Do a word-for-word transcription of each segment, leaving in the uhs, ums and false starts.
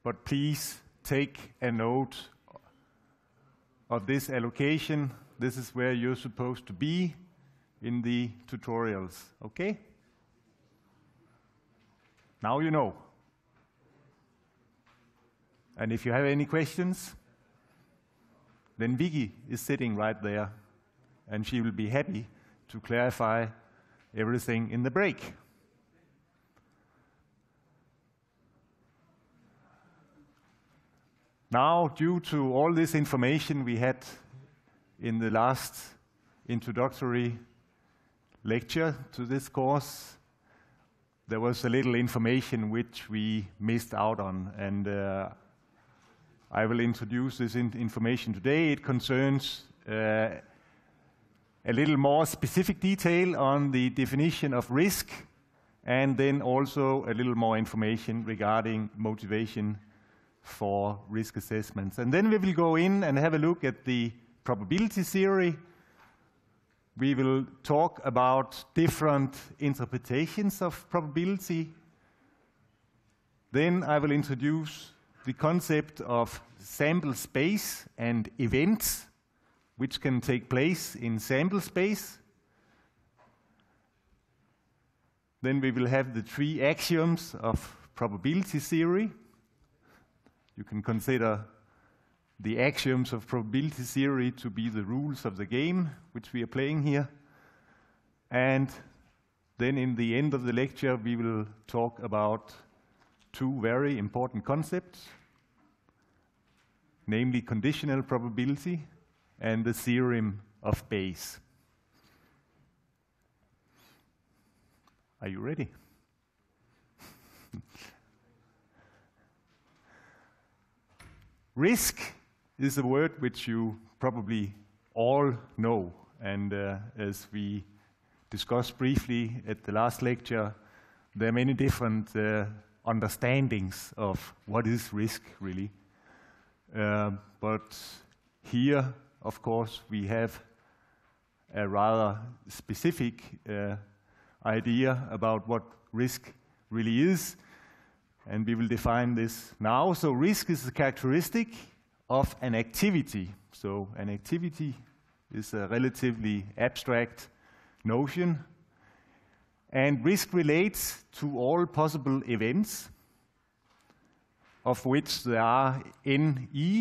but please take a note of this allocation. This is where you're supposed to be in the tutorials, okay? Now you know. And if you have any questions, then Vicky is sitting right there, and she will be happy to clarify everything in the break. Now, due to all this information we had in the last introductory lecture to this course, there was a little information which we missed out on, and uh, I will introduce this in information today. It concerns uh, a little more specific detail on the definition of risk, and then also a little more information regarding motivation for risk assessments. And then we will go in and have a look at the probability theory. We will talk about different interpretations of probability. Then I will introduce the concept of sample space and events which can take place in sample space. Then we will have the three axioms of probability theory. You can consider the axioms of probability theory to be the rules of the game which we are playing here. And then in the end of the lecture, we will talk about two very important concepts, namely conditional probability and the theorem of Bayes. Are you ready? Risk is a word which you probably all know, and uh, as we discussed briefly at the last lecture, there are many different uh, understandings of what is risk really. Uh, but here, of course, we have a rather specific uh, idea about what risk really is, and we will define this now. So risk is a characteristic of an activity. So an activity is a relatively abstract notion, and risk relates to all possible events, of which there are N E,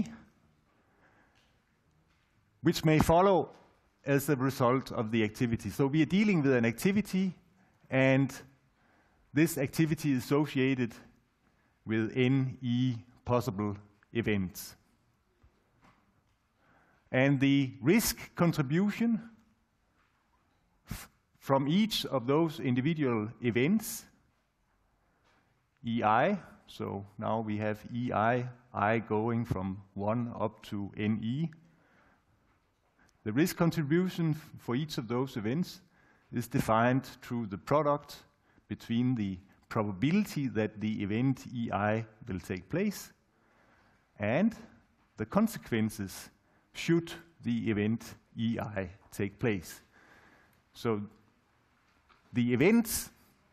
which may follow as a result of the activity. So we are dealing with an activity, and this activity is associated with N E possible events. And the risk contribution from each of those individual events, E I, so now we have E I, I going from one up to N E. The risk contribution for each of those events is defined through the product between the probability that the event E I will take place and the consequences should the event E I take place. So the events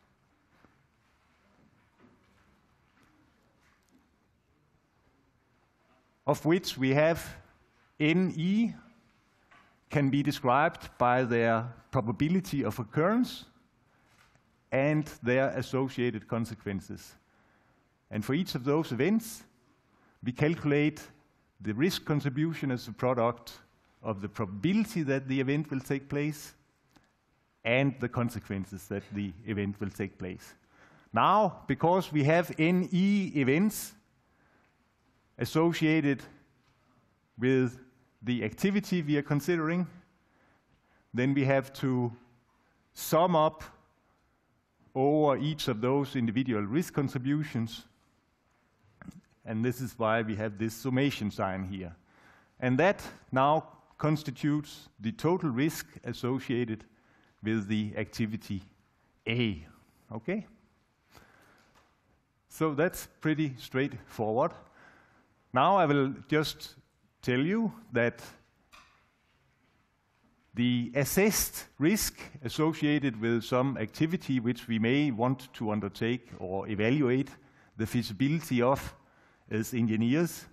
of which we have N E can be described by their probability of occurrence and their associated consequences. And for each of those events, we calculate the risk contribution as a product of the probability that the event will take place and the consequences that the event will take place. Now, because we have N E events associated with the activity we are considering, then we have to sum up over each of those individual risk contributions, and this is why we have this summation sign here. And that now constitutes the total risk associated with the activity A, okay? So that's pretty straightforward. Now I will just tell you that the assessed risk associated with some activity which we may want to undertake or evaluate the feasibility of as engineers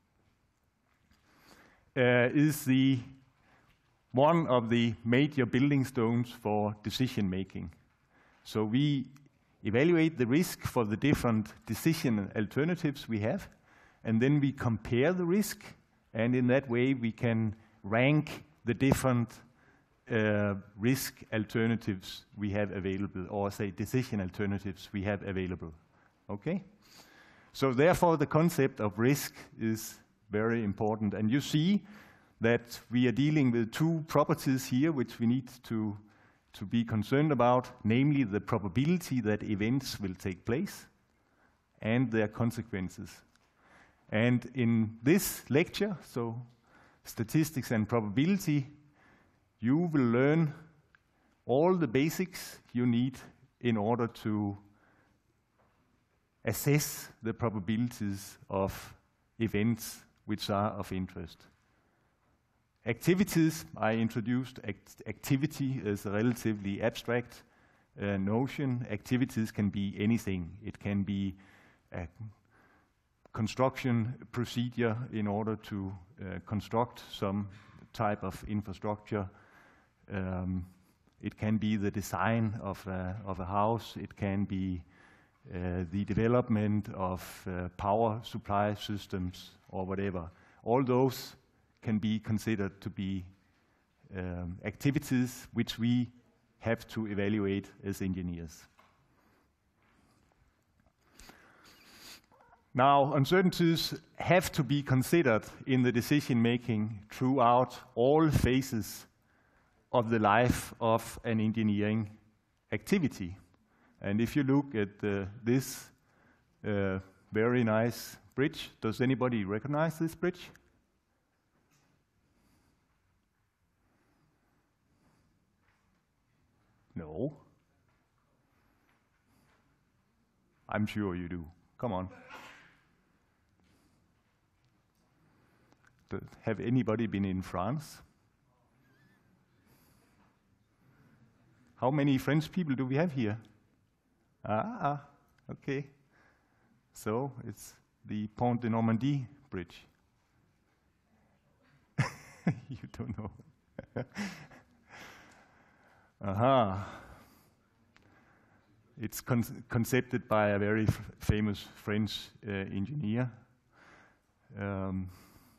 uh, is the one of the major building stones for decision making. So we evaluate the risk for the different decision alternatives we have, and then we compare the risk, and in that way we can rank the different uh, risk alternatives we have available, or say decision alternatives we have available. Okay? So therefore the concept of risk is very important, and you see that we are dealing with two properties here which we need to, to be concerned about, namely the probability that events will take place and their consequences. And in this lecture, so statistics and probability, you will learn all the basics you need in order to assess the probabilities of events which are of interest. Activities, I introduced act activity as a relatively abstract uh, notion. Activities can be anything. It can be a construction procedure in order to uh, construct some type of infrastructure. Um, it can be the design of a, of a house. It can be uh, the development of uh, power supply systems or whatever. All those can be considered to be um, activities which we have to evaluate as engineers. Now, uncertainties have to be considered in the decision making throughout all phases of the life of an engineering activity. And if you look at uh, this uh, very nice bridge, does anybody recognize this bridge? No. I'm sure you do. Come on. Do, have anybody been in France? How many French people do we have here? Ah, okay. So it's the Pont de Normandie bridge. You don't know. Aha. It's con concepted by a very f famous French uh, engineer. Um,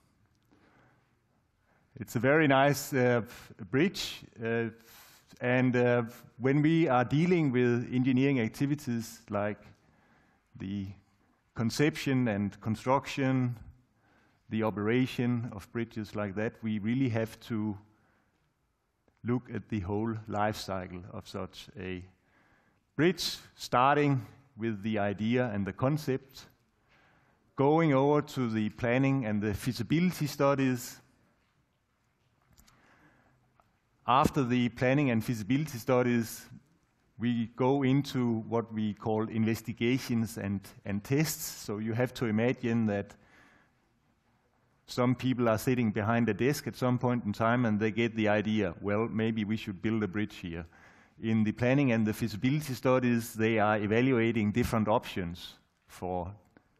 it's a very nice uh, bridge, uh, and uh, when we are dealing with engineering activities like the conception and construction, the operation of bridges like that, we really have to look at the whole life cycle of such a bridge, starting with the idea and the concept, going over to the planning and the feasibility studies. After the planning and feasibility studies, we go into what we call investigations and, and tests. So you have to imagine that some people are sitting behind a desk at some point in time and they get the idea, well, maybe we should build a bridge here. In the planning and the feasibility studies, they are evaluating different options for,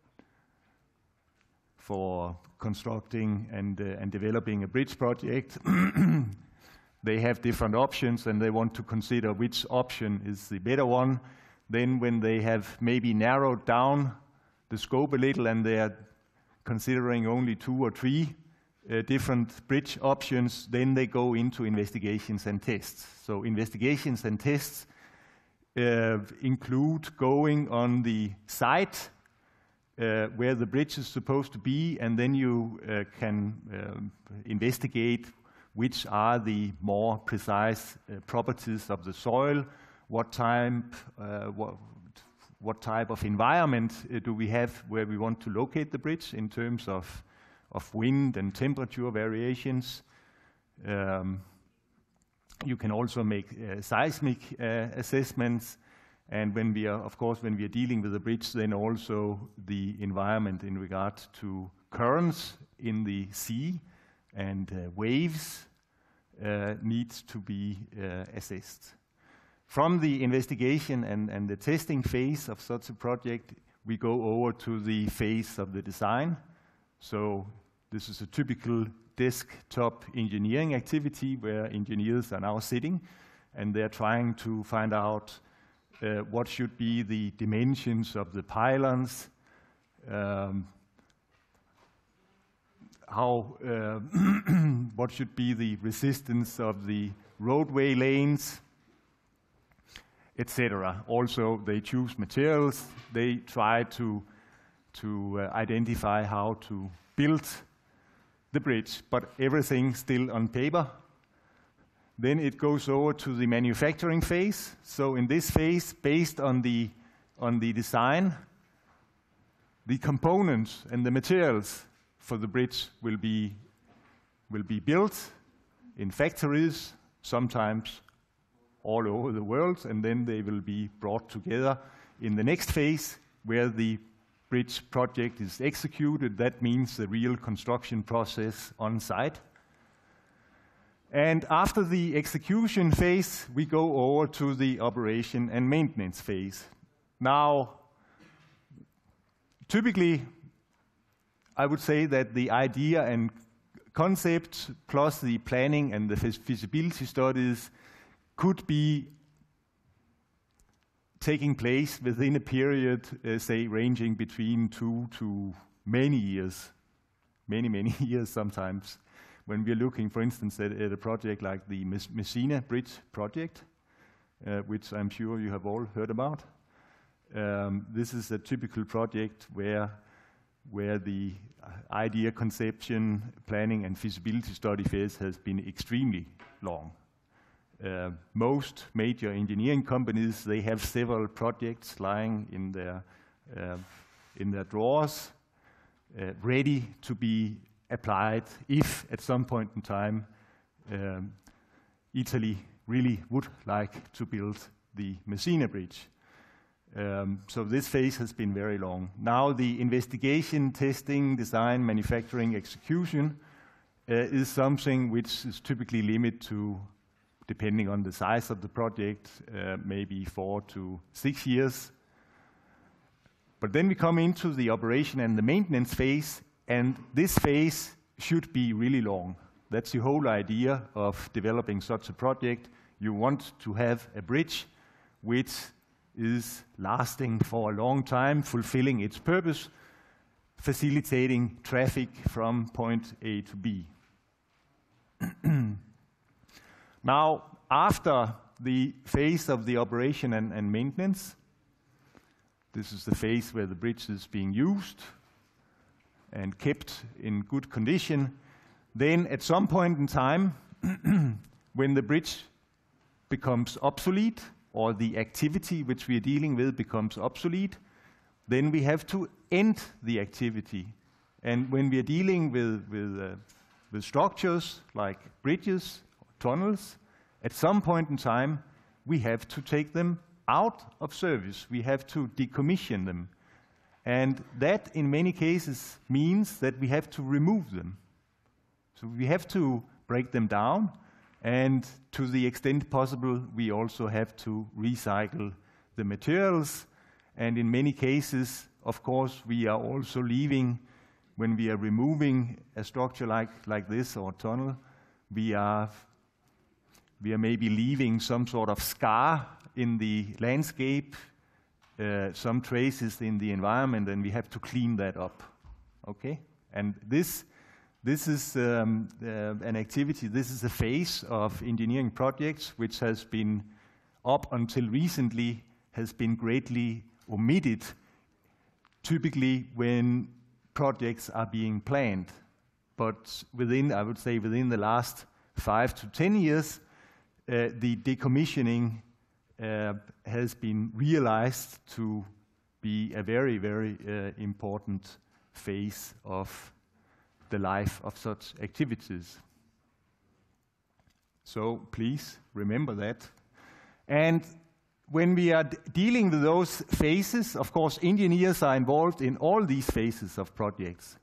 for constructing and, uh, and developing a bridge project. They have different options and they want to consider which option is the better one. Then when they have maybe narrowed down the scope a little and they are considering only two or three uh, different bridge options, then they go into investigations and tests. So investigations and tests uh, include going on the site uh, where the bridge is supposed to be, and then you uh, can uh, investigate which are the more precise uh, properties of the soil, what type, uh, what, what type of environment uh, do we have where we want to locate the bridge in terms of, of wind and temperature variations. Um, you can also make uh, seismic uh, assessments, and when we are, of course, when we are dealing with the bridge, then also the environment in regard to currents in the sea and uh, waves uh, needs to be uh, assessed. From the investigation and, and the testing phase of such a project, we go over to the phase of the design. So this is a typical desktop engineering activity where engineers are now sitting and they're trying to find out uh, what should be the dimensions of the pylons, um, how, uh, what should be the resistance of the roadway lanes, et cetera. Also, they choose materials. They try to, to uh, identify how to build the bridge, but everything still on paper. Then it goes over to the manufacturing phase. So in this phase, based on the, on the design, the components and the materials for the bridge will be, will be built in factories, sometimes all over the world, and then they will be brought together in the next phase where the bridge project is executed. That means the real construction process on site. And after the execution phase, we go over to the operation and maintenance phase. Now, typically, I would say that the idea and concept plus the planning and the feasibility studies could be taking place within a period, uh, say, ranging between two to many years, many, many years sometimes. When we're looking, for instance, at, at a project like the Messina Bridge project, uh, which I'm sure you have all heard about. Um, this is a typical project where, where the idea conception, planning, and feasibility study phase has been extremely long. Uh, most major engineering companies, they have several projects lying in their, uh, in their drawers, uh, ready to be applied if at some point in time um, Italy really would like to build the Messina Bridge. Um, so this phase has been very long. Now the investigation, testing, design, manufacturing, execution uh, is something which is typically limited to, depending on the size of the project, uh, maybe four to six years. But then we come into the operation and the maintenance phase, and this phase should be really long. That's the whole idea of developing such a project. You want to have a bridge which is lasting for a long time, fulfilling its purpose, facilitating traffic from point A to B. Now, after the phase of the operation and, and maintenance, this is the phase where the bridge is being used and kept in good condition. Then at some point in time, when the bridge becomes obsolete, or the activity which we are dealing with becomes obsolete, then we have to end the activity. And when we are dealing with, with, uh, with structures like bridges, tunnels, at some point in time, we have to take them out of service. We have to decommission them. And that, in many cases, means that we have to remove them. So we have to break them down, and to the extent possible, we also have to recycle the materials. And in many cases, of course, we are also leaving, when we are removing a structure like, like this or tunnel, we are, we are maybe leaving some sort of scar in the landscape, uh, some traces in the environment, and we have to clean that up. Okay? And this This is um, uh, an activity, this is a phase of engineering projects which has been, up until recently, has been greatly omitted, typically when projects are being planned. But within, I would say, within the last five to ten years, uh, the decommissioning uh, has been realized to be a very, very uh, important phase of the life of such activities. So please remember that. And when we are d dealing with those phases, of course, engineers are involved in all these phases of projects.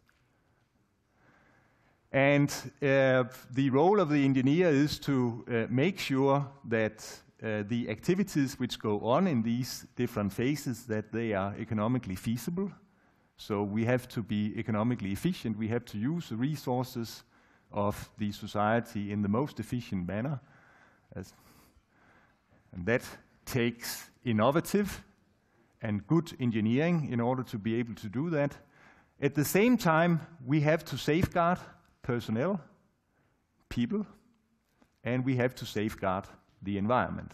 And uh, the role of the engineer is to uh, make sure that uh, the activities which go on in these different phases, that they are economically feasible. So we have to be economically efficient. We have to use the resources of the society in the most efficient manner. As and that takes innovative and good engineering in order to be able to do that. At the same time, we have to safeguard personnel, people, and we have to safeguard the environment.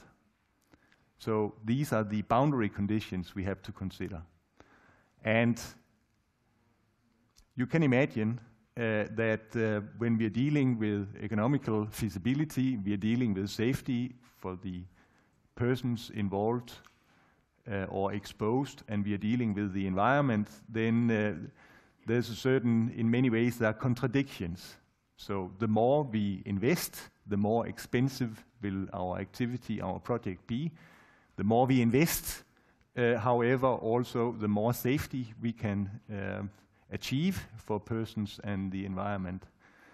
So these are the boundary conditions we have to consider. And you can imagine uh, that uh, when we are dealing with economical feasibility, we are dealing with safety for the persons involved uh, or exposed, and we are dealing with the environment, then uh, there's a certain, in many ways, there are contradictions. So the more we invest, the more expensive will our activity, our project be. The more we invest, uh, however, also the more safety we can uh, achieve for persons and the environment.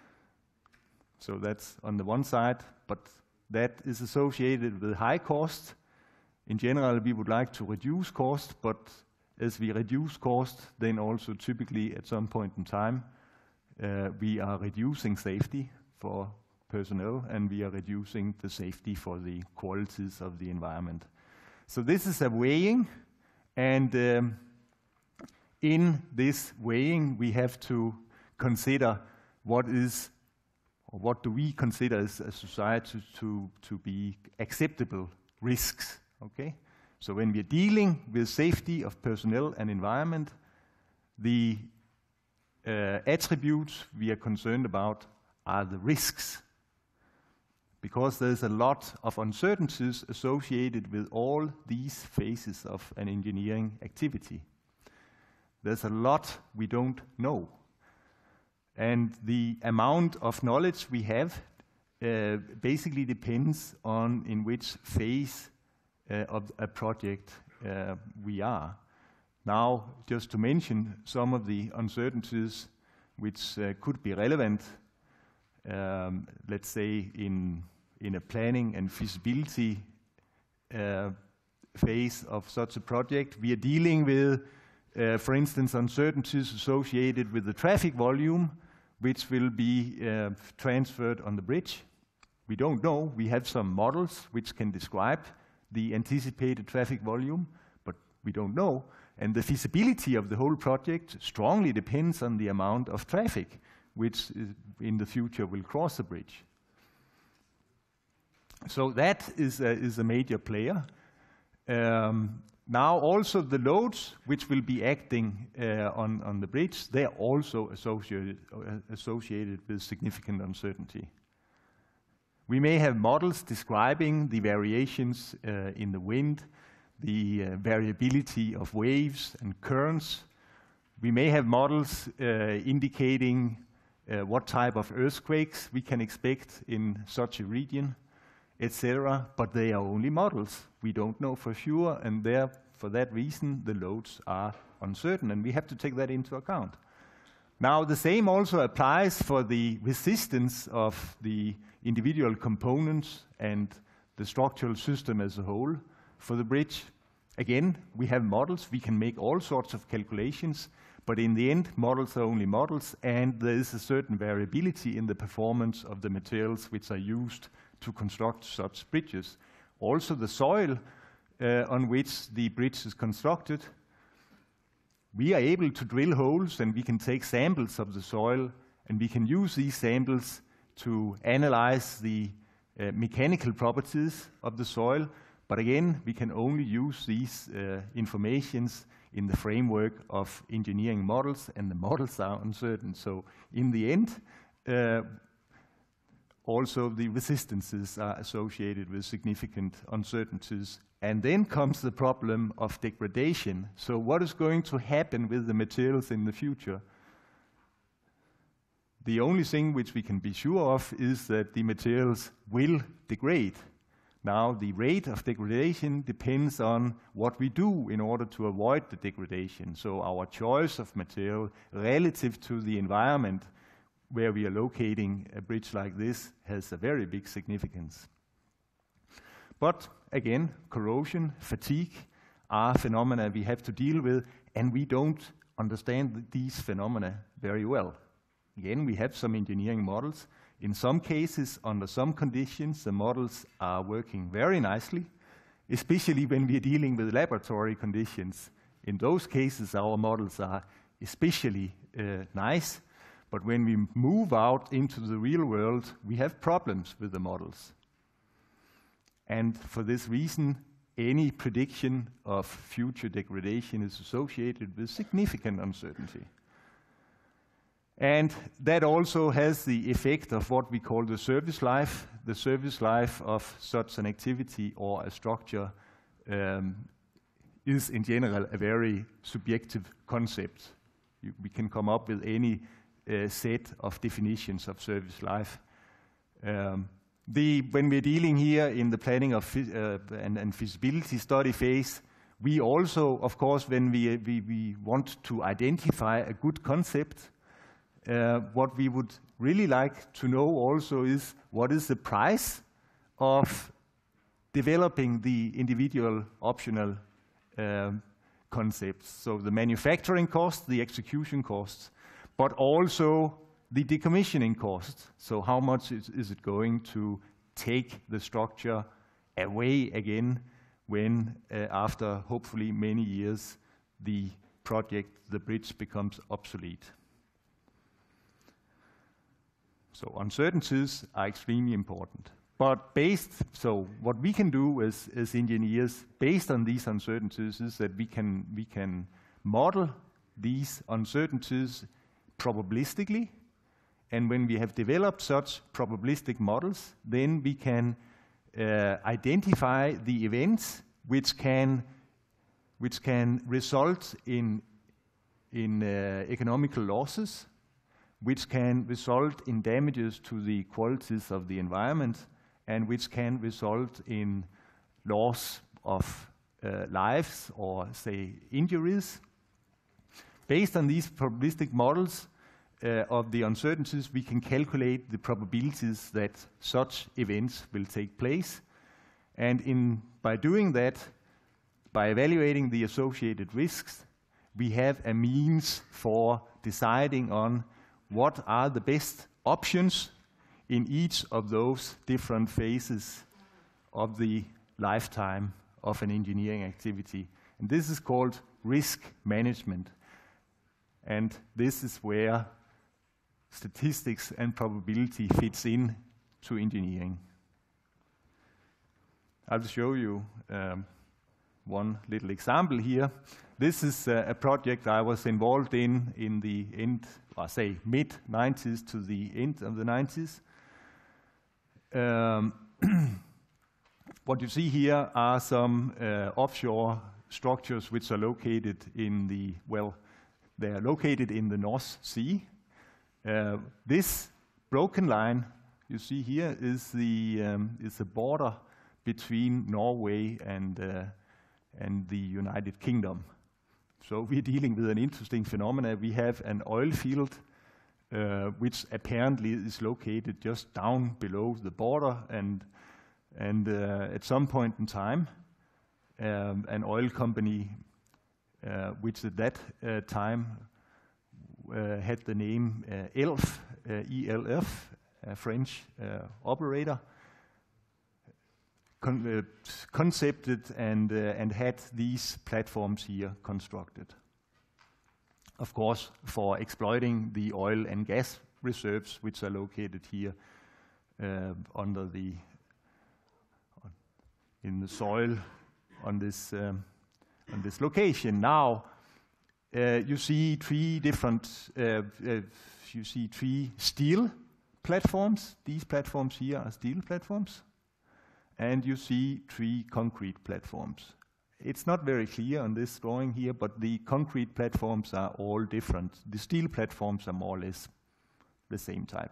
So that's on the one side, but that is associated with high cost. In general, we would like to reduce cost, but as we reduce cost, then also typically at some point in time, uh, we are reducing safety for personnel, and we are reducing the safety for the qualities of the environment. So this is a weighing, and um, in this weighing, we have to consider what is, or what do we consider as a society to, to be acceptable risks, okay? So when we're dealing with safety of personnel and environment, the uh, attributes we are concerned about are the risks, because there's a lot of uncertainties associated with all these phases of an engineering activity. There's a lot we don't know. And the amount of knowledge we have uh, basically depends on in which phase uh, of a project uh, we are. Now, just to mention some of the uncertainties which uh, could be relevant, um, let's say in, in a planning and feasibility uh, phase of such a project, we are dealing with, uh, for instance, uncertainties associated with the traffic volume, which will be uh, transferred on the bridge. We don't know. We have some models which can describe the anticipated traffic volume, but we don't know. And the feasibility of the whole project strongly depends on the amount of traffic which is in the future will cross the bridge. So that is a, is a major player. Um, Now also the loads which will be acting uh, on, on the bridge, they are also associated, uh, associated with significant uncertainty. We may have models describing the variations uh, in the wind, the uh, variability of waves and currents. We may have models uh, indicating uh, what type of earthquakes we can expect in such a region, et cetera, but they are only models. We don't know for sure, and there, for that reason, the loads are uncertain, and we have to take that into account. Now, the same also applies for the resistance of the individual components and the structural system as a whole. For the bridge, again, we have models. We can make all sorts of calculations, but in the end, models are only models, and there is a certain variability in the performance of the materials which are used to construct such bridges. Also, the soil uh, on which the bridge is constructed, we are able to drill holes, and we can take samples of the soil, and we can use these samples to analyze the uh, mechanical properties of the soil. But again, we can only use these uh, informations in the framework of engineering models, and the models are uncertain. So in the end, uh, also the resistances are associated with significant uncertainties. And then comes the problem of degradation. So what is going to happen with the materials in the future? The only thing which we can be sure of is that the materials will degrade. Now, the rate of degradation depends on what we do in order to avoid the degradation. So our choice of material relative to the environment where we are locating a bridge like this has a very big significance. But again, corrosion, fatigue are phenomena we have to deal with, and we don't understand these phenomena very well. Again, we have some engineering models. In some cases, under some conditions, the models are working very nicely, especially when we're dealing with laboratory conditions. In those cases, our models are especially uh, nice, but when we move out into the real world, we have problems with the models. And for this reason, any prediction of future degradation is associated with significant uncertainty. And that also has the effect of what we call the service life. The service life of such an activity or a structure um, is in general a very subjective concept. You, we can come up with any uh, set of definitions of service life. Um, the, when we're dealing here in the planning of uh, and, and feasibility study phase, we also, of course, when we, we, we want to identify a good concept, Uh, what we would really like to know also is what is the price of developing the individual optional um, concepts. So the manufacturing cost, the execution costs, but also the decommissioning cost. So how much is, is it going to take the structure away again when, uh, after hopefully many years, the project, the bridge, becomes obsolete. So uncertainties are extremely important. But based, so what we can do as, as engineers, based on these uncertainties, is that we can, we can model these uncertainties probabilistically. And when we have developed such probabilistic models, then we can uh, identify the events which can, which can result in, in uh, economical losses, which can result in damages to the qualities of the environment, and which can result in loss of uh, lives or, say, injuries. Based on these probabilistic models uh, of the uncertainties, we can calculate the probabilities that such events will take place. And in, by doing that, by evaluating the associated risks, we have a means for deciding on what are the best options in each of those different phases of the lifetime of an engineering activity. And this is called risk management. And this is where statistics and probability fits in to engineering. I'll show you um, one little example here. This is uh, a project I was involved in in the end, I say mid nineties to the end of the nineties. Um, what you see here are some uh, offshore structures which are located in the, well, they are located in the North Sea. Uh, this broken line you see here is the, um, is the border between Norway and, uh, and the United Kingdom. So we're dealing with an interesting phenomenon. We have an oil field uh, which apparently is located just down below the border, and, and uh, at some point in time, um, an oil company, uh, which at that uh, time uh, had the name uh, E L F, uh, E L F, a French uh, operator, Con uh, concepted and, uh, and had these platforms here constructed. Of course, for exploiting the oil and gas reserves which are located here uh, under the, in the soil on this, um, on this location. Now, uh, you see three different, uh, uh, you see three steel platforms. These platforms here are steel platforms. And you see three concrete platforms. It's not very clear on this drawing here, but the concrete platforms are all different. The steel platforms are more or less the same type.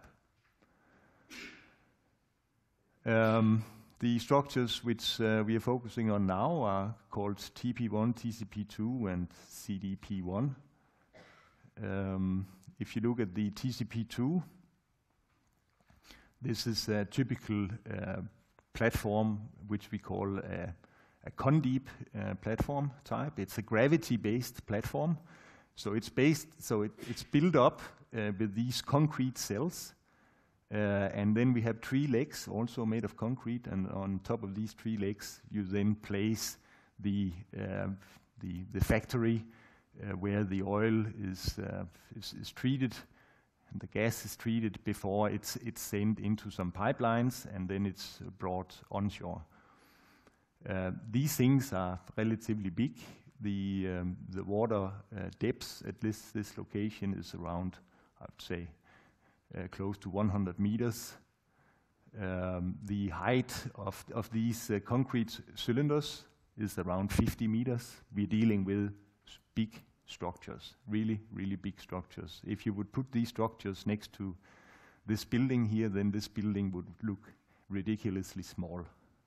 Um, the structures which uh, we are focusing on now are called T P one, T C P two, and C D P one. Um, if you look at the T C P two, this is a typical uh, platform which we call a, a Condeep uh, platform type. It's a gravity-based platform. So it's based, so it, it's built up uh, with these concrete cells. Uh, and then we have three legs also made of concrete, and on top of these three legs you then place the, uh, the, the factory uh, where the oil is, uh, is, is treated, and the gas is treated before it's, it's sent into some pipelines, and then it's brought onshore. Uh, these things are relatively big. The, um, the water uh, depth at this, this location is around, I would say, uh, close to one hundred meters. Um, the height of, of these uh, concrete cylinders is around fifty meters. We're dealing with big structures, really, really big structures. If you would put these structures next to this building here, then this building would look ridiculously small.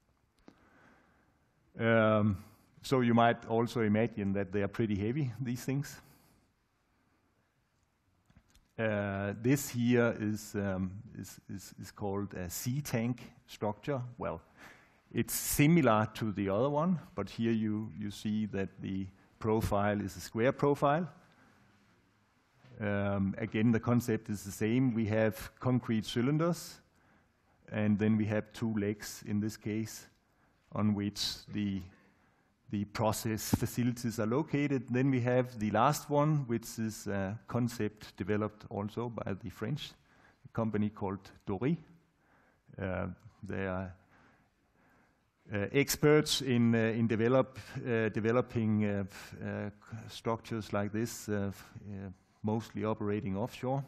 Um, so you might also imagine that they are pretty heavy, these things. Uh, this here is, um, is, is, is called a sea tank structure. Well, it's similar to the other one, but here you, you see that the profile is a square profile. Um, again, the concept is the same. We have concrete cylinders, and then we have two legs in this case, on which the the process facilities are located. Then we have the last one, which is a concept developed also by the French company called Dory. Uh, they are uh, experts in, uh, in develop, uh, developing uh, uh, structures like this, uh, uh, mostly operating offshore.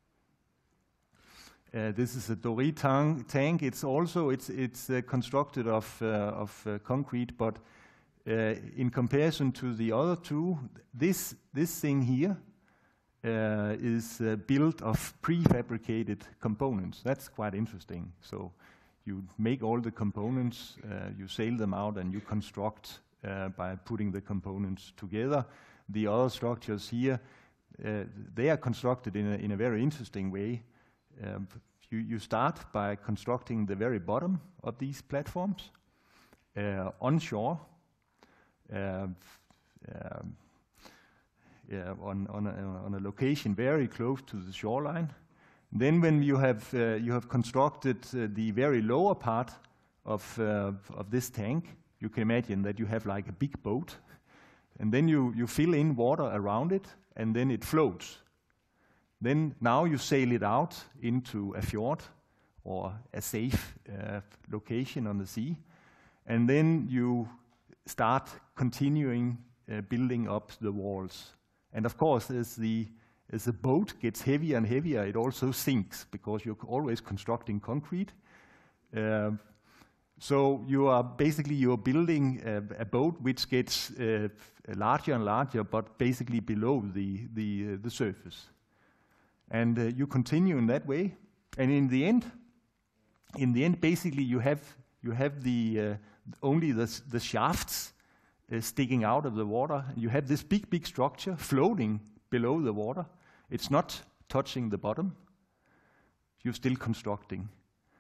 Uh, this is a Dory tang tank. It's also it's it's uh, constructed of uh, of uh, concrete, but uh, in comparison to the other two, this this thing here uh, is uh, built of prefabricated components. That's quite interesting. So you make all the components, uh, you sail them out, and you construct uh, by putting the components together. The other structures here, uh, they are constructed in a in a very interesting way. Um, you, you start by constructing the very bottom of these platforms uh, onshore, uh, um, yeah, on, on, a, on a location very close to the shoreline. Then when you have, uh, you have constructed uh, the very lower part of, uh, of this tank, you can imagine that you have like a big boat, and then you, you fill in water around it, and then it floats. Then now you sail it out into a fjord or a safe uh, location on the sea, and then you start continuing uh, building up the walls. And of course, as the as the boat gets heavier and heavier, it also sinks because you're always constructing concrete. Uh, so you are basically you're building a, a boat which gets uh, larger and larger, but basically below the the uh, the surface. And uh, you continue in that way, and in the end, in the end, basically you have you have the uh, only the the shafts uh, sticking out of the water. You have this big big structure floating below the water. It's not touching the bottom. You're still constructing,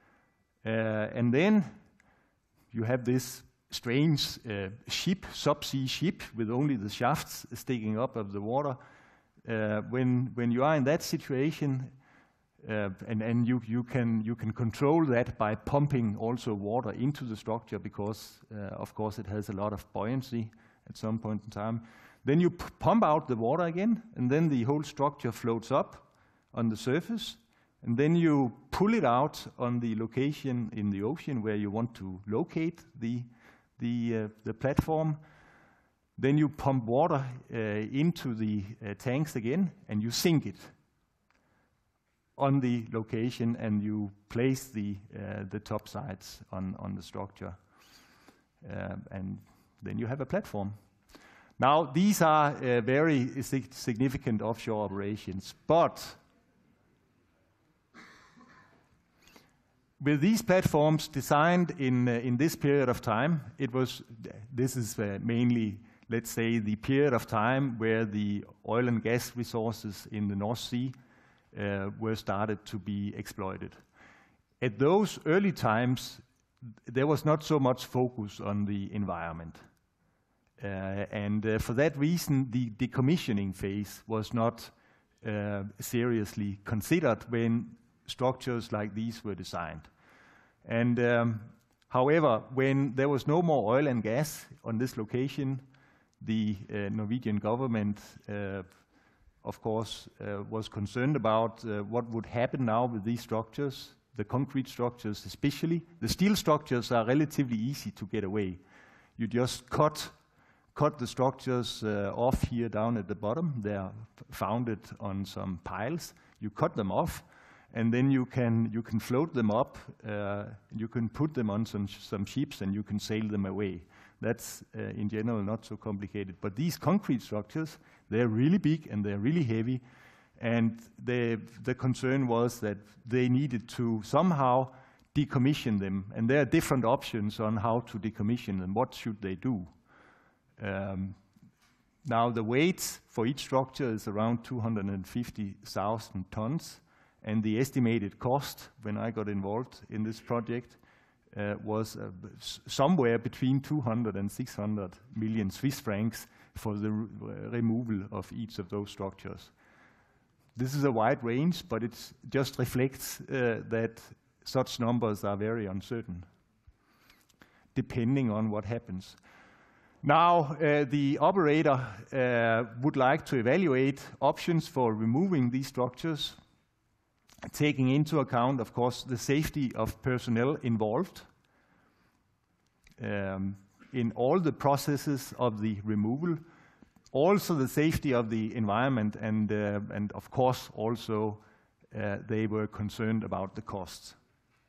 uh, and then you have this strange uh, ship, subsea ship, with only the shafts sticking up of the water. Uh, when when you are in that situation, uh, and and you you can you can control that by pumping also water into the structure, because uh, of course it has a lot of buoyancy at some point in time. Then you p pump out the water again, and then the whole structure floats up on the surface, and then you pull it out on the location in the ocean where you want to locate the the uh, the platform. Then you pump water uh, into the uh, tanks again, and you sink it on the location, and you place the uh, the top sides on on the structure, uh, and then you have a platform. Now these are uh, very sig significant offshore operations, but with these platforms designed in uh, in this period of time, it was this is uh, mainly, let's say, the period of time where the oil and gas resources in the North Sea uh, were started to be exploited. At those early times, there was not so much focus on the environment. Uh, and uh, for that reason, the decommissioning phase was not uh, seriously considered when structures like these were designed. And um, however, when there was no more oil and gas on this location, the uh, Norwegian government, uh, of course, uh, was concerned about uh, what would happen now with these structures, the concrete structures especially. The steel structures are relatively easy to get away. You just cut, cut the structures uh, off here down at the bottom. They are founded on some piles. You cut them off, and then you can, you can float them up. Uh, you can put them on some, some ships, and you can sail them away. That's, uh, in general, not so complicated. But these concrete structures, they're really big and they're really heavy. And the, the concern was that they needed to somehow decommission them. And there are different options on how to decommission them. What should they do? Um, now, the weight for each structure is around two hundred fifty thousand tons. And the estimated cost, when I got involved in this project, Uh, was uh, somewhere between two hundred and six hundred million Swiss francs for the re removal of each of those structures. This is a wide range, but it just reflects uh, that such numbers are very uncertain, depending on what happens. Now, uh, the operator uh, would like to evaluate options for removing these structures, taking into account, of course, the safety of personnel involved um, in all the processes of the removal, also the safety of the environment, and, uh, and of course, also uh, they were concerned about the costs.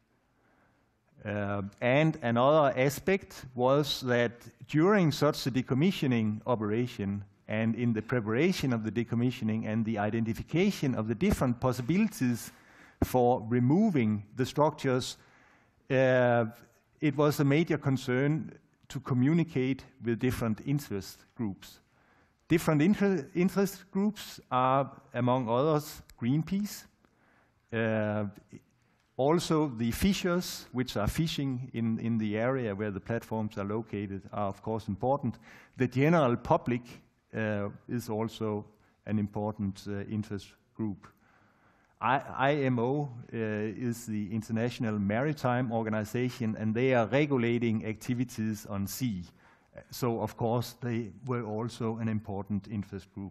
Uh, and another aspect was that during such a decommissioning operation, and in the preparation of the decommissioning and the identification of the different possibilities for removing the structures, uh, it was a major concern to communicate with different interest groups. Different inter interest groups are, among others, Greenpeace, uh, also the fishers, which are fishing in, in the area where the platforms are located, are of course important. The general public uh, is also an important uh, interest group. I M O uh, is the International Maritime Organization, and they are regulating activities on sea. So, of course, they were also an important interest group.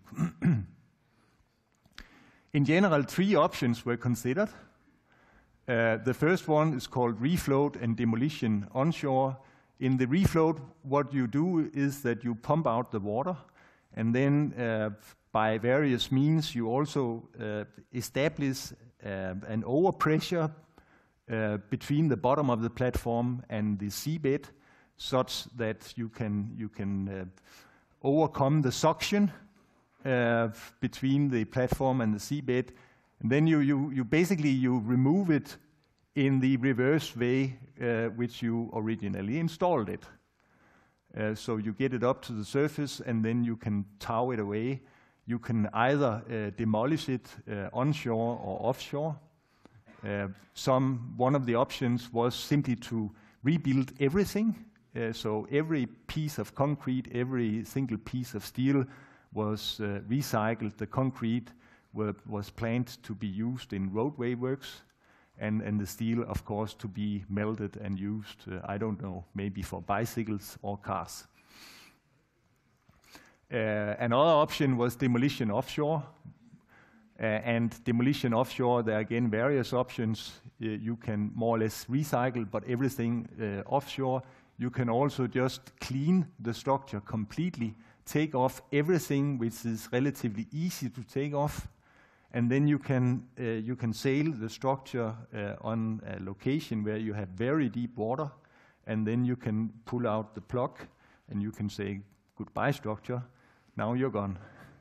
In general, three options were considered. Uh, the first one is called refloat and demolition onshore. In the refloat, what you do is that you pump out the water, and then uh, by various means you also uh, establish uh, an overpressure uh, between the bottom of the platform and the seabed, such that you can, you can uh, overcome the suction uh, between the platform and the seabed. And then you, you, you basically you remove it in the reverse way uh, which you originally installed it. Uh, so you get it up to the surface, and then you can tow it away. You can either uh, demolish it uh, onshore or offshore. Uh, some, one of the options was simply to rebuild everything. Uh, so every piece of concrete, every single piece of steel was uh, recycled. The concrete were, was planned to be used in roadway works, and, and the steel, of course, to be melted and used, uh, I don't know, maybe for bicycles or cars. Uh, another option was demolition offshore. Uh, and demolition offshore, there are again various options. Uh, you can more or less recycle, but everything uh, offshore. You can also just clean the structure completely, take off everything which is relatively easy to take off, and then you can, uh, you can sail the structure uh, on a location where you have very deep water, and then you can pull out the plug, and you can say, goodbye structure, now you're gone.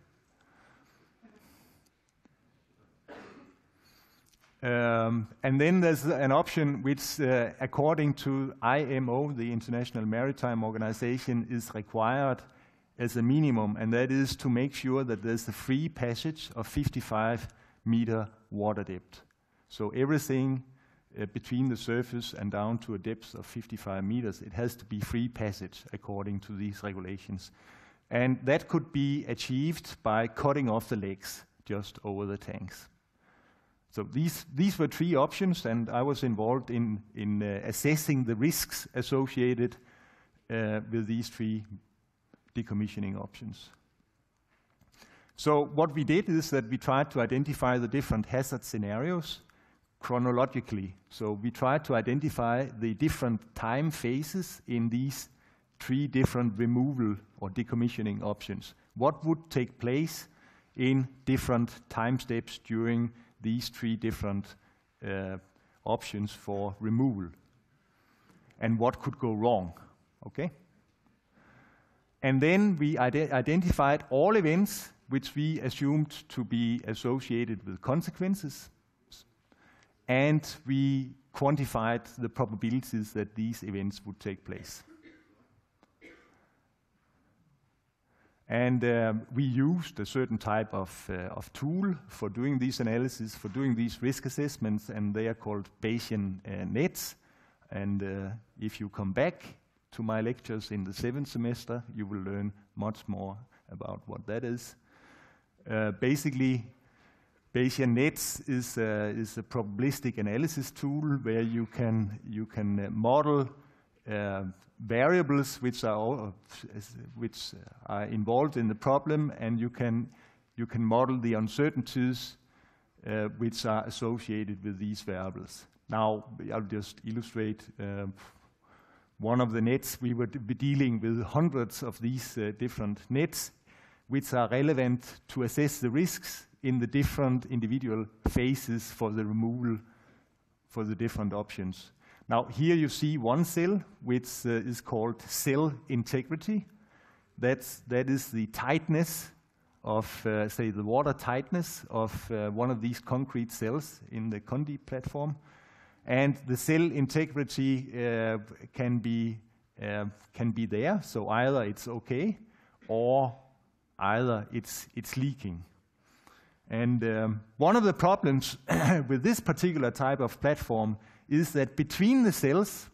Um, and then there's an option which, uh, according to I M O, the International Maritime Organization, is required as a minimum, and that is to make sure that there's a free passage of fifty-five meter water depth. So everything uh, between the surface and down to a depth of fifty-five meters. It has to be free passage according to these regulations. And that could be achieved by cutting off the legs just over the tanks. So these, these were three options, and I was involved in, in uh, assessing the risks associated uh, with these three decommissioning options. So what we did is that we tried to identify the different hazard scenarios chronologically. So we tried to identify the different time phases in these three different removal or decommissioning options. What would take place in different time steps during these three different uh, options for removal, and what could go wrong, okay? And then we ide identified all events which we assumed to be associated with consequences, and we quantified the probabilities that these events would take place. And um, we used a certain type of, uh, of tool for doing these analyses, for doing these risk assessments, and they are called Bayesian uh, nets. And uh, if you come back to my lectures in the seventh semester, you will learn much more about what that is. Uh, basically, Bayesian nets is, uh, is a probabilistic analysis tool where you can, you can uh, model uh, variables which are all, which are involved in the problem, and you can you can model the uncertainties uh, which are associated with these variables. Now I'll just illustrate uh, one of the nets. We would be dealing with hundreds of these uh, different nets, which are relevant to assess the risks in the different individual phases for the removal for the different options. Now, here you see one cell, which uh, is called cell integrity. That's, that is the tightness of, uh, say, the water tightness of uh, one of these concrete cells in the Condi platform. And the cell integrity uh, can be, uh, can be there, so either it's okay, or either it's, it's leaking. And um, one of the problems with this particular type of platform is that between the cells,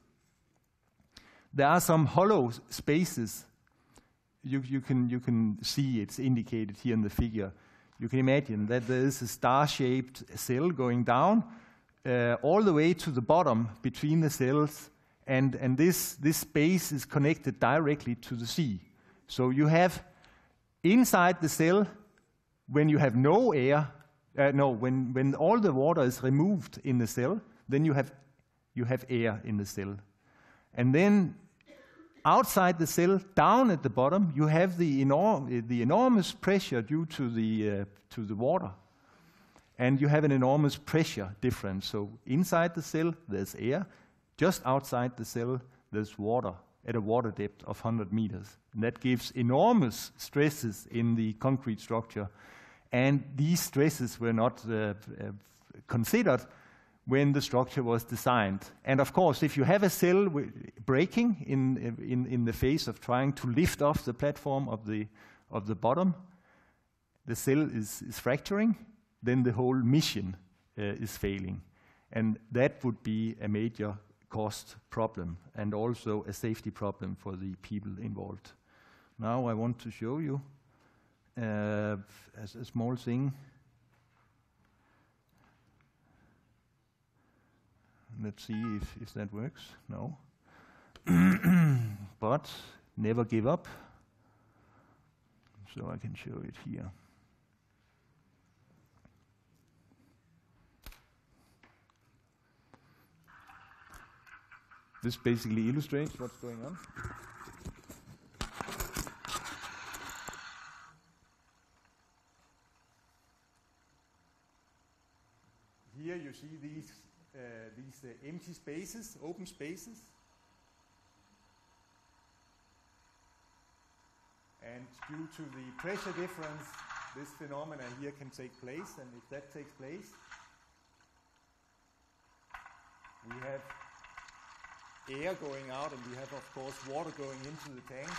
there are some hollow spaces. You, you, can, you can see it's indicated here in the figure. You can imagine that there is a star-shaped cell going down uh, all the way to the bottom between the cells, and, and this, this space is connected directly to the sea. So you have inside the cell, when you have no air, uh, no, when, when all the water is removed in the cell, then you have you have air in the cell. And then outside the cell, down at the bottom, you have the, enorm the enormous pressure due to the, uh, to the water. And you have an enormous pressure difference. So inside the cell, there's air. Just outside the cell, there's water at a water depth of one hundred meters. And that gives enormous stresses in the concrete structure. And these stresses were not uh, uh, considered when the structure was designed. And of course, if you have a cell breaking in, in, in the phase of trying to lift off the platform of the, of the bottom, the cell is, is fracturing, then the whole mission uh, is failing. And that would be a major cost problem and also a safety problem for the people involved. Now I want to show you uh, as a small thing. Let's see if, if that works. No. But never give up. So I can show it here. This basically illustrates what's going on. Here you see these Uh, these uh, empty spaces, open spaces. And due to the pressure difference, this phenomena here can take place. And if that takes place, we have air going out, and we have, of course, water going into the tanks.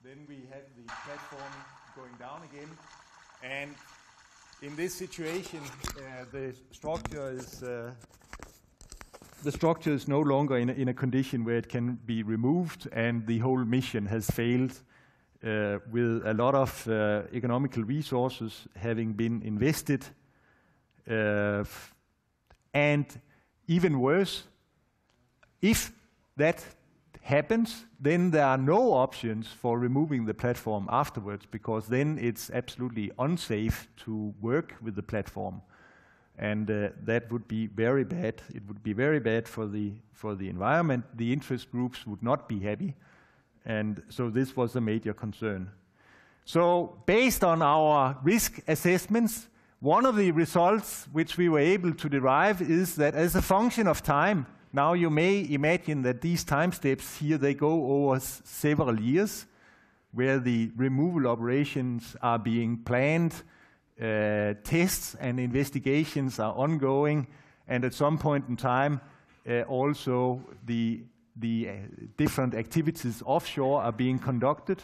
then we have the platform going down again. And in this situation, uh, the structure is uh, the structure is no longer in a, in a condition where it can be removed, and the whole mission has failed, uh, with a lot of uh, economical resources having been invested. Uh, and even worse, if that happens, then there are no options for removing the platform afterwards, because then it's absolutely unsafe to work with the platform. And uh, that would be very bad. It would be very bad for the, for the environment. The interest groups would not be happy. And so this was a major concern. So based on our risk assessments, one of the results which we were able to derive is that as a function of time, now you may imagine that these time steps here, they go over s several years, where the removal operations are being planned, uh, tests and investigations are ongoing, and at some point in time, uh, also the, the uh, different activities offshore are being conducted.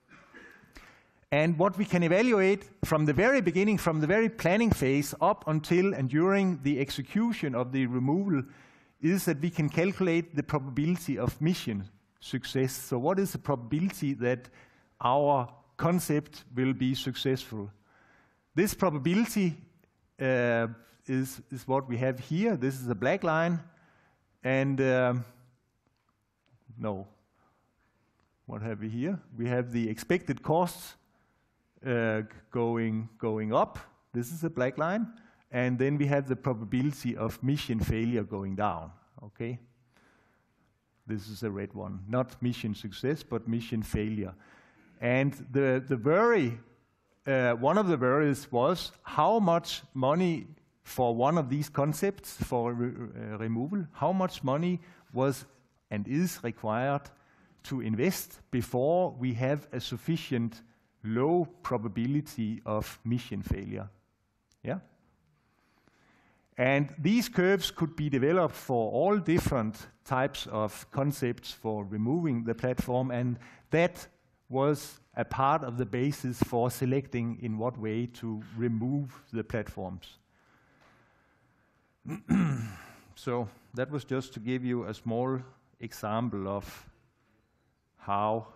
And what we can evaluate from the very beginning, from the very planning phase up until and during the execution of the removal, is that we can calculate the probability of mission success. So what is the probability that our concept will be successful? This probability uh, is, is what we have here. This is a black line. And um, no, what have we here? We have the expected costs uh, going, going up. This is a black line. And then we have the probability of mission failure going down, okay? This is a red one, not mission success, but mission failure. And the, the worry, uh, one of the worries was how much money for one of these concepts for re uh, removal, how much money was and is required to invest before we have a sufficient low probability of mission failure, yeah? And these curves could be developed for all different types of concepts for removing the platform, and that was a part of the basis for selecting in what way to remove the platforms. So that was just to give you a small example of how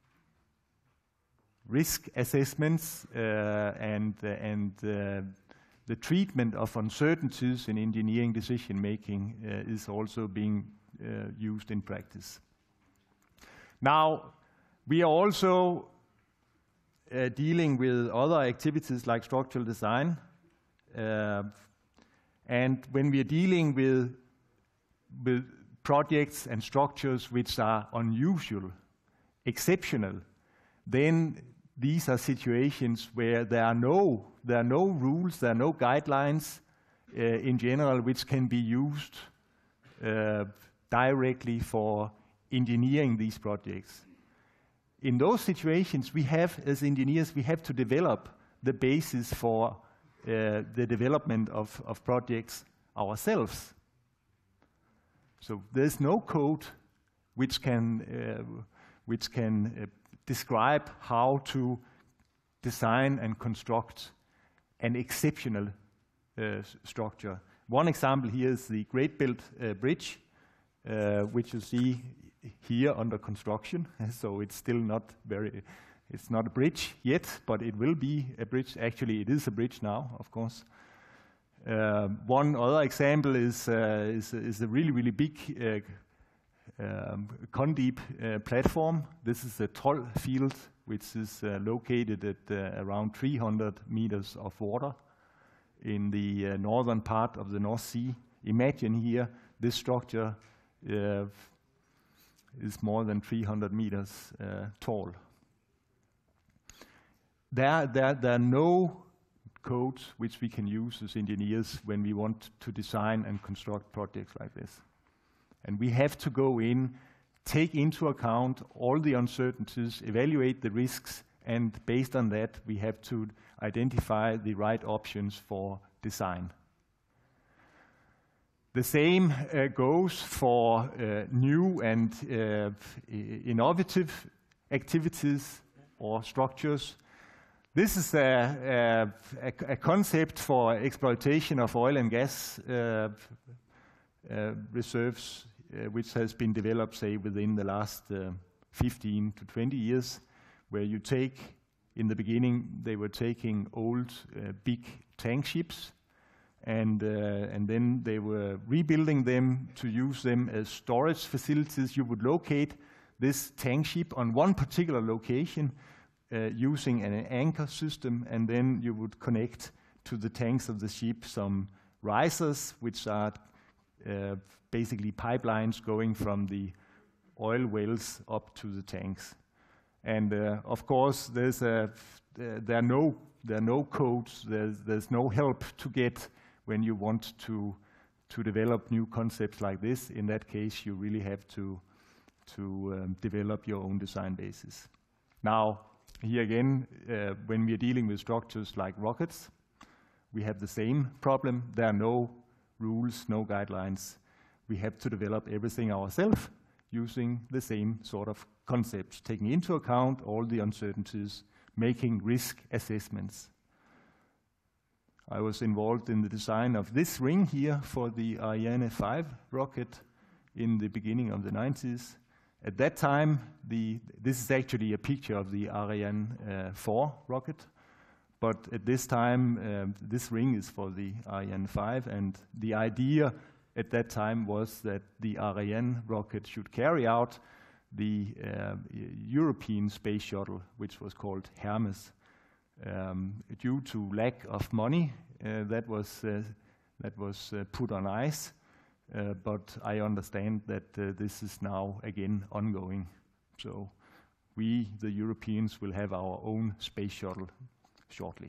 risk assessments uh, and, uh, and uh, the treatment of uncertainties in engineering decision-making uh, is also being uh, used in practice. Now, we are also uh, dealing with other activities like structural design. Uh, and when we are dealing with, with projects and structures which are unusual, exceptional, then these are situations where there are no, there are no rules, there are no guidelines uh, in general which can be used uh, directly for engineering these projects. In those situations, we have, as engineers, we have to develop the basis for uh, the development of, of projects ourselves. So there's no code which can, uh, which can uh, describe how to design and construct an exceptional uh, structure. One example here is the Great Belt uh, Bridge, uh, which you see here under construction. So it's still not very, it's not a bridge yet, but it will be a bridge. Actually, it is a bridge now, of course. Uh, one other example is, uh, is, is a really, really big uh, Um, Condeep uh, platform. This is a Troll field, which is uh, located at uh, around three hundred meters of water in the uh, northern part of the North Sea. Imagine here, this structure uh, is more than three hundred meters uh, tall. There, there, there are no codes which we can use as engineers when we want to design and construct projects like this. And we have to go in, take into account all the uncertainties, evaluate the risks, and based on that, we have to identify the right options for design. The same uh, goes for uh, new and uh, innovative activities or structures. This is a, a, a concept for exploitation of oil and gas uh, uh, reserves, uh, which has been developed, say, within the last uh, fifteen to twenty years, where you take, in the beginning, they were taking old, uh, big tank ships, and, uh, and then they were rebuilding them to use them as storage facilities. You would locate this tank ship on one particular location, Uh, using an anchor system, and then you would connect to the tanks of the ship some risers, which are uh, basically pipelines going from the oil wells up to the tanks. And uh, of course, there's a, uh, there are no there are no codes. There's there's no help to get when you want to to develop new concepts like this. In that case, you really have to to um, develop your own design basis. Now, here again, uh, when we are dealing with structures like rockets, we have the same problem. There are no rules, no guidelines. We have to develop everything ourselves using the same sort of concepts, taking into account all the uncertainties, making risk assessments. I was involved in the design of this ring here for the Ariane five rocket in the beginning of the nineties. At that time, the, this is actually a picture of the Ariane uh, four rocket, but at this time, um, this ring is for the Ariane five, and the idea at that time was that the Ariane rocket should carry out the uh, European space shuttle, which was called Hermes. Um, due to lack of money, uh, that was, uh, that was uh, put on ice. Uh, but I understand that uh, this is now again ongoing. So we, the Europeans, will have our own space shuttle shortly.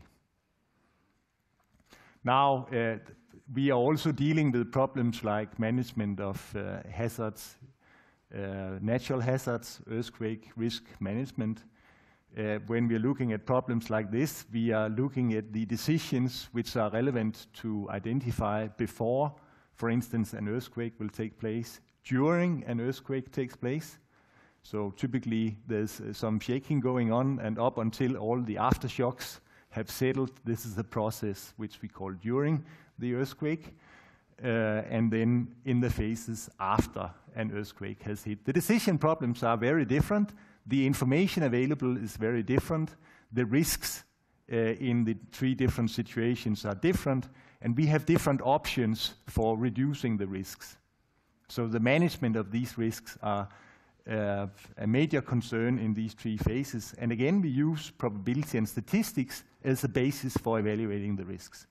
Now, uh, we are also dealing with problems like management of uh, hazards, uh, natural hazards, earthquake risk management. Uh, when we are looking at problems like this, we are looking at the decisions which are relevant to identify before, for instance, an earthquake will take place, during an earthquake takes place. So typically there's uh, some shaking going on, and up until all the aftershocks have settled, this is the process which we call during the earthquake, uh, and then in the phases after an earthquake has hit. The decision problems are very different. The information available is very different. The risks uh, in the three different situations are different. And we have different options for reducing the risks. So the management of these risks are uh, a major concern in these three phases. And again, we use probability and statistics as a basis for evaluating the risks.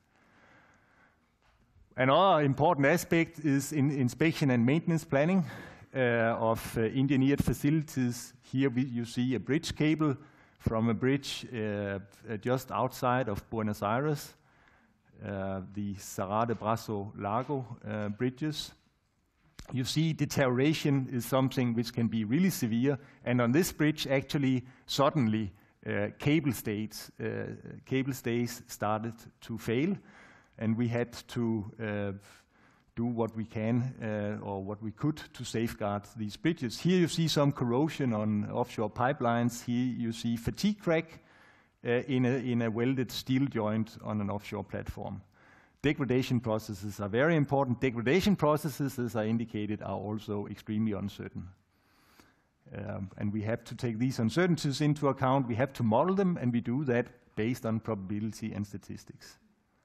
Another important aspect is in inspection and maintenance planning uh, of uh, engineered facilities. Here we, you see a bridge cable from a bridge uh, just outside of Buenos Aires. Uh, the Serra de Braço Largo uh, bridges. You see deterioration is something which can be really severe, and on this bridge actually suddenly uh, cable stays, uh, cable stays started to fail, and we had to uh, do what we can uh, or what we could to safeguard these bridges. Here you see some corrosion on offshore pipelines. Here you see fatigue crack Uh, in, a, in a welded steel joint on an offshore platform. Degradation processes are very important. Degradation processes, as I indicated, are also extremely uncertain. Um, and we have to take these uncertainties into account. We have to model them, and we do that based on probability and statistics.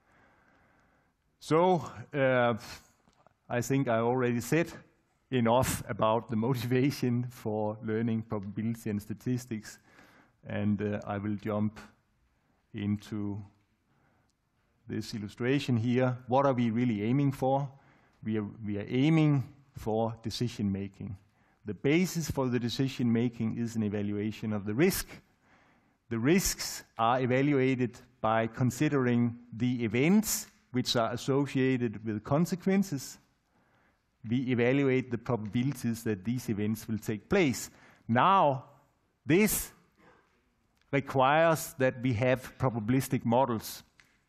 So, uh, I think I already said enough about the motivation for learning probability and statistics. And uh, I will jump into this illustration here. What are we really aiming for? We are, we are aiming for decision making. The basis for the decision making is an evaluation of the risk. The risks are evaluated by considering the events which are associated with consequences. We evaluate the probabilities that these events will take place. Now, this requires that we have probabilistic models.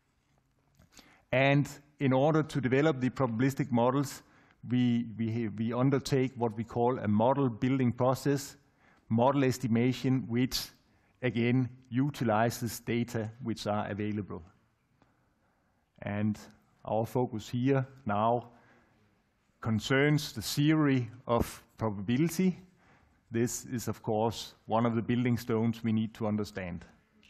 And in order to develop the probabilistic models, we, we, we undertake what we call a model building process, model estimation, which again, utilizes data which are available. And our focus here now concerns the theory of probability. This is, of course, one of the building stones we need to understand.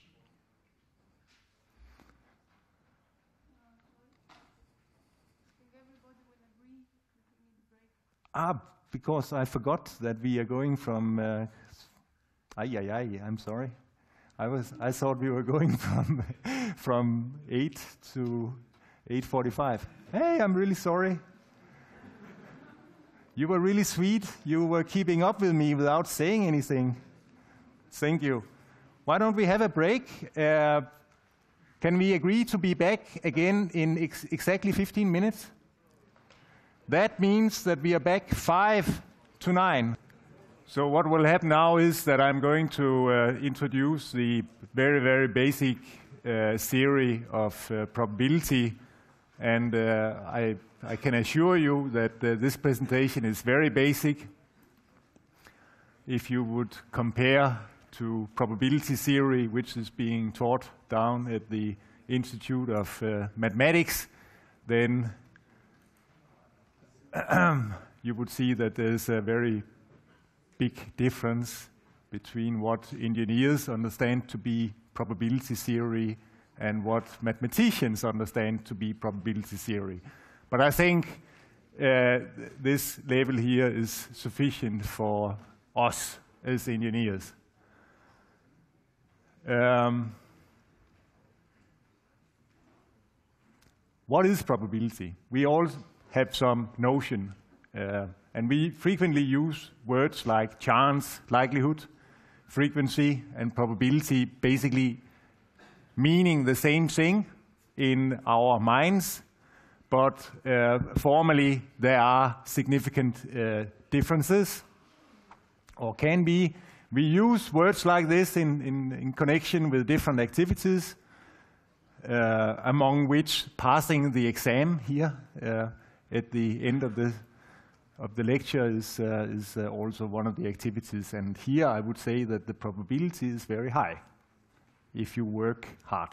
Ah, because I forgot that we are going from. Uh, ay, ay, ay, I'm sorry. I was. I thought we were going from from eight to eight forty-five. Hey, I'm really sorry. You were really sweet. You were keeping up with me without saying anything. Thank you. Why don't we have a break? Uh, can we agree to be back again in ex exactly fifteen minutes? That means that we are back five to nine. So what will happen now is that I'm going to uh, introduce the very, very basic uh, theory of uh, probability. And uh, I, I can assure you that uh, this presentation is very basic. If you would compare to probability theory, which is being taught down at the Institute of uh, Mathematics, then you would see that there's a very big difference between what engineers understand to be probability theory and what mathematicians understand to be probability theory. But I think uh, this level here is sufficient for us as engineers. Um, what is probability? We all have some notion, uh, and we frequently use words like chance, likelihood, frequency, and probability, basically meaning the same thing in our minds, but uh, formally there are significant uh, differences, or can be. We use words like this in, in, in connection with different activities, uh, among which passing the exam here uh, at the end of the of the lecture is uh, is uh, also one of the activities. And here I would say that the probability is very high if you work hard.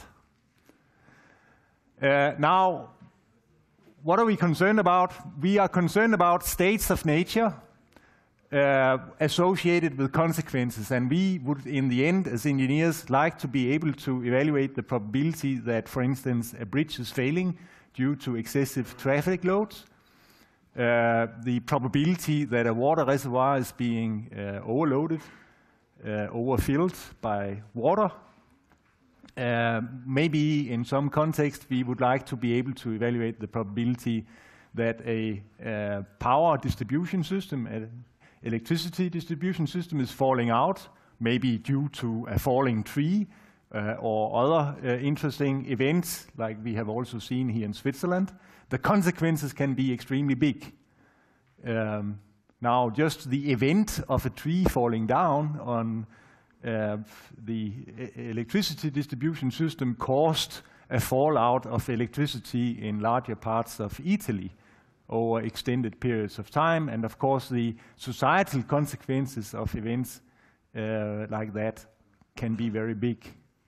Uh, now, what are we concerned about? We are concerned about states of nature uh, associated with consequences, and we would, in the end, as engineers, like to be able to evaluate the probability that, for instance, a bridge is failing due to excessive traffic loads, uh, the probability that a water reservoir is being uh, overloaded, uh, overfilled by water. Uh, maybe in some context we would like to be able to evaluate the probability that a uh, power distribution system, an electricity distribution system is falling out, maybe due to a falling tree uh, or other uh, interesting events like we have also seen here in Switzerland. The consequences can be extremely big. Um, now, just the event of a tree falling down on uh, the e electricity distribution system caused a fallout of electricity in larger parts of Italy over extended periods of time. And of course, the societal consequences of events uh, like that can be very big.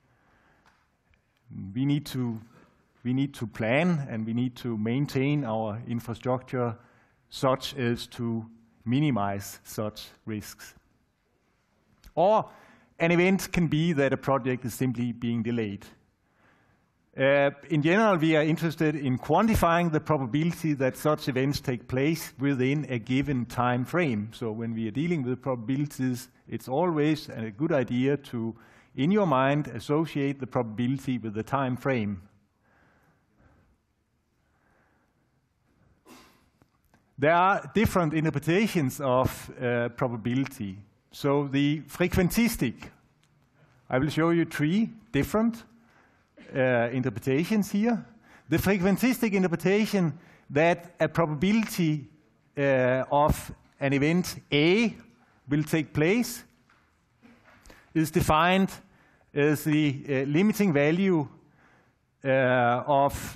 We need to We need to plan and we need to maintain our infrastructure such as to minimize such risks. Or an event can be that a project is simply being delayed. Uh, in general, we are interested in quantifying the probability that such events take place within a given time frame. So when we are dealing with probabilities, it's always a good idea to, in your mind, associate the probability with the time frame. There are different interpretations of uh, probability. So the frequentistic, I will show you three different uh, interpretations here. The frequentistic interpretation that a probability uh, of an event A will take place is defined as the uh, limiting value uh, of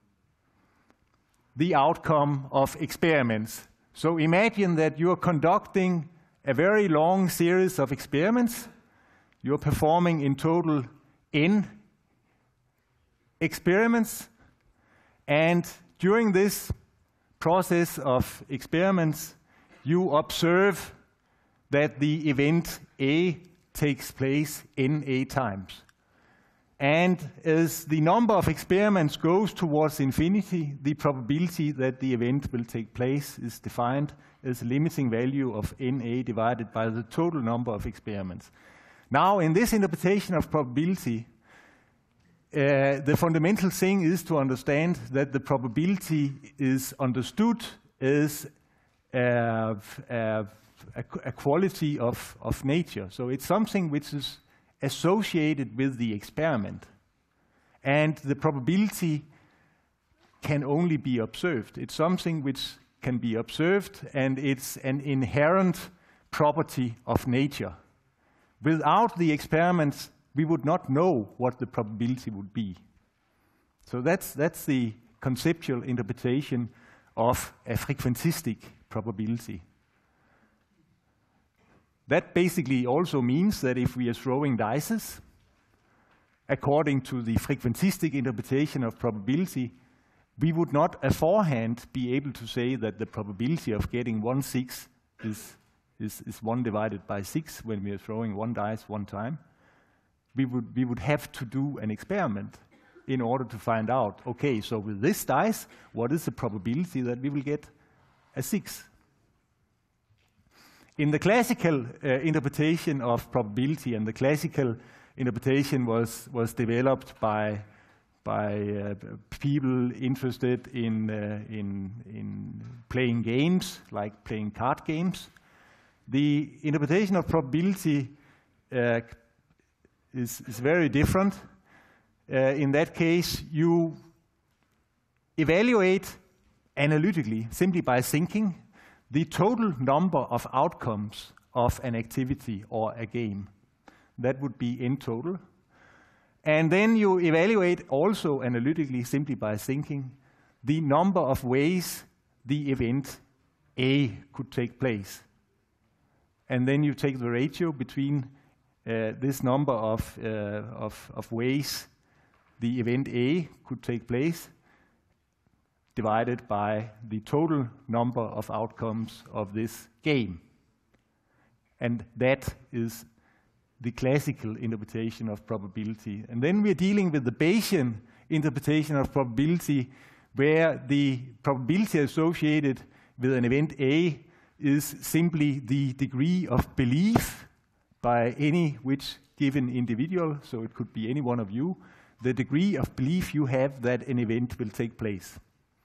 the outcome of experiments. So imagine that you are conducting a very long series of experiments. You're performing in total n experiments, and during this process of experiments, you observe that the event A takes place n a times. And as the number of experiments goes towards infinity, the probability that the event will take place is defined as a limiting value of N A divided by the total number of experiments. Now, in this interpretation of probability, uh, the fundamental thing is to understand that the probability is understood as uh, uh, a, a quality of, of nature. So it's something which is associated with the experiment. And the probability can only be observed. It's something which can be observed, and it's an inherent property of nature. Without the experiments, we would not know what the probability would be. So that's, that's the conceptual interpretation of a frequentistic probability. That basically also means that if we are throwing dice, according to the frequentistic interpretation of probability, we would not beforehand be able to say that the probability of getting one six is, is, is one divided by six when we are throwing one dice one time. We would, we would have to do an experiment in order to find out, okay, so with this dice, what is the probability that we will get a six? In the classical uh, interpretation of probability, and the classical interpretation was, was developed by, by uh, people interested in, uh, in, in playing games, like playing card games. The interpretation of probability uh, is, is very different. Uh, in that case, you evaluate analytically, simply by thinking, the total number of outcomes of an activity or a game. That would be in total. And then you evaluate also analytically, simply by thinking, the number of ways the event A could take place. And then you take the ratio between uh, this number of, uh, of, of ways the event A could take place divided by the total number of outcomes of this game. And that is the classical interpretation of probability. And then we're dealing with the Bayesian interpretation of probability, where the probability associated with an event A is simply the degree of belief by any which given individual, so it could be any one of you, the degree of belief you have that an event will take place.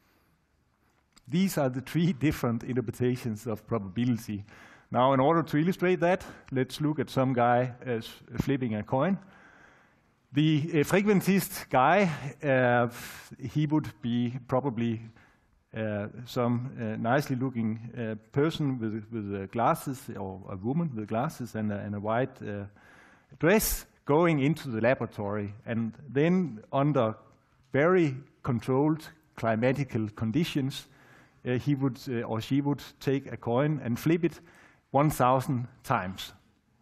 These are the three different interpretations of probability. Now, in order to illustrate that, let's look at some guy as flipping a coin. The uh, frequentist guy, uh, he would be probably uh, some uh, nicely looking uh, person with, with uh, glasses, or a woman with glasses and a, and a white uh, dress going into the laboratory. And then under very controlled climatical conditions, Uh, he would uh, or she would take a coin and flip it one thousand times,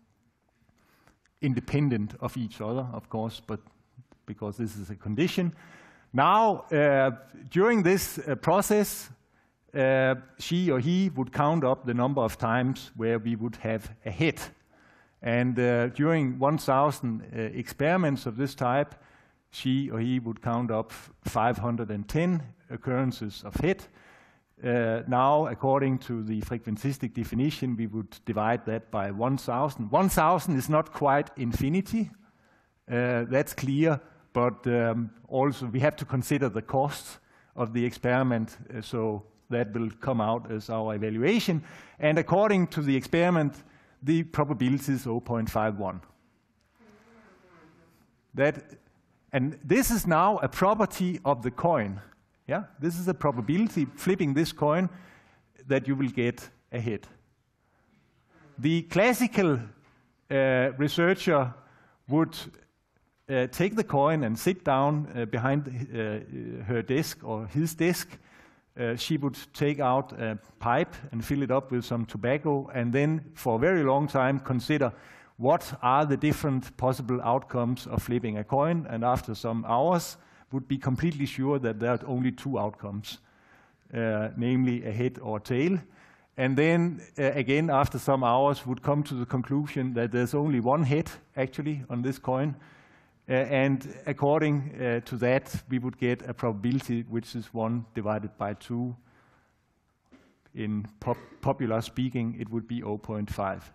independent of each other, of course, but because this is a condition. Now, uh, during this uh, process, uh, she or he would count up the number of times where we would have a hit. And uh, during one thousand uh, experiments of this type, she or he would count up five hundred ten occurrences of hit. Uh, now, according to the frequentistic definition, we would divide that by one thousand. one thousand is not quite infinity, uh, that's clear, but um, also we have to consider the costs of the experiment, uh, so that will come out as our evaluation. And according to the experiment, the probability is zero point five one. That, and this is now a property of the coin. Yeah, this is a probability, flipping this coin, that you will get a hit. The classical uh, researcher would uh, take the coin and sit down uh, behind uh, her desk or his desk. Uh, she would take out a pipe and fill it up with some tobacco, and then for a very long time consider, what are the different possible outcomes of flipping a coin, and after some hours would be completely sure that there are only two outcomes, uh, namely a head or tail. And then uh, again, after some hours, would come to the conclusion that there's only one head actually on this coin. Uh, and according uh, to that, we would get a probability which is one divided by two. In pop popular speaking, it would be zero point five.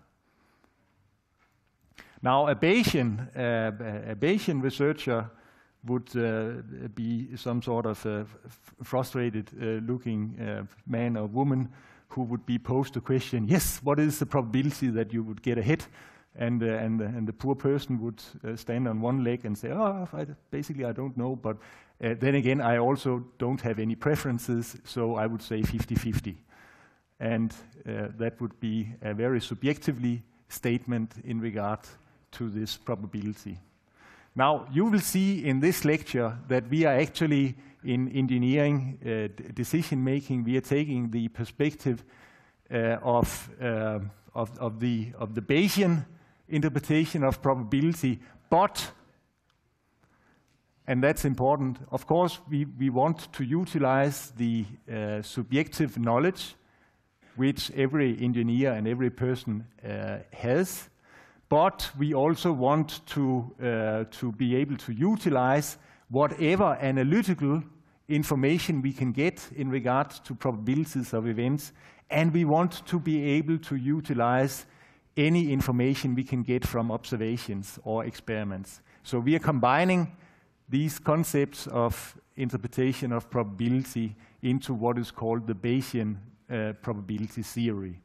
Now, a Bayesian, uh, a Bayesian researcher would uh, be some sort of uh, frustrated uh, looking uh, man or woman who would be posed the question, yes, what is the probability that you would get a hit? And, uh, and, uh, and the poor person would uh, stand on one leg and say, oh, I, basically I don't know, but uh, then again, I also don't have any preferences, so I would say fifty fifty. And uh, that would be a very subjectively statement in regard to this probability. Now, you will see in this lecture that we are actually, in engineering uh, decision-making, we are taking the perspective uh, of, uh, of, of, the, of the Bayesian interpretation of probability, but, and that's important, of course, we, we want to utilize the uh, subjective knowledge which every engineer and every person uh, has, but we also want to, uh, to be able to utilize whatever analytical information we can get in regard to probabilities of events, and we want to be able to utilize any information we can get from observations or experiments. So we are combining these concepts of interpretation of probability into what is called the Bayesian uh, probability theory.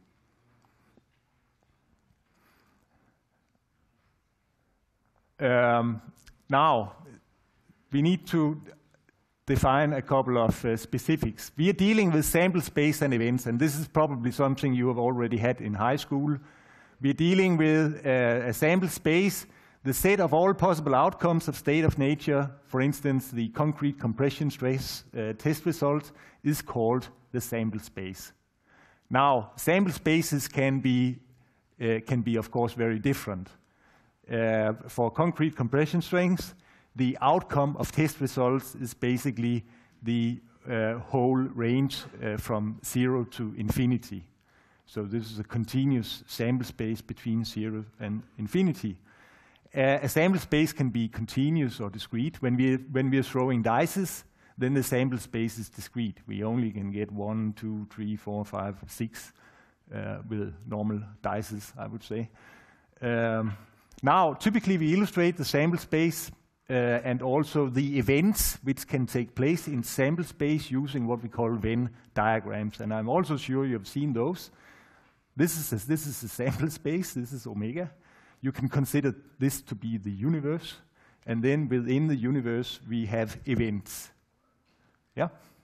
Um, now, we need to define a couple of uh, specifics. We are dealing with sample space and events, and this is probably something you have already had in high school. We are dealing with uh, a sample space, the set of all possible outcomes of state of nature. For instance, the concrete compression stress uh, test result is called the sample space. Now, sample spaces can be, uh, can be of course, very different. Uh, for concrete compression strengths, the outcome of test results is basically the uh, whole range uh, from zero to infinity. So this is a continuous sample space between zero and infinity. Uh, a sample space can be continuous or discrete. When we when we are throwing dices, then the sample space is discrete. We only can get one, two, three, four, five, six uh, with normal dices, I would say. Um, Now, typically we illustrate the sample space uh, and also the events which can take place in sample space using what we call Venn diagrams. And I'm also sure you have seen those. This is a, this is a sample space. This is omega. You can consider this to be the universe. And then within the universe, we have events. Yeah?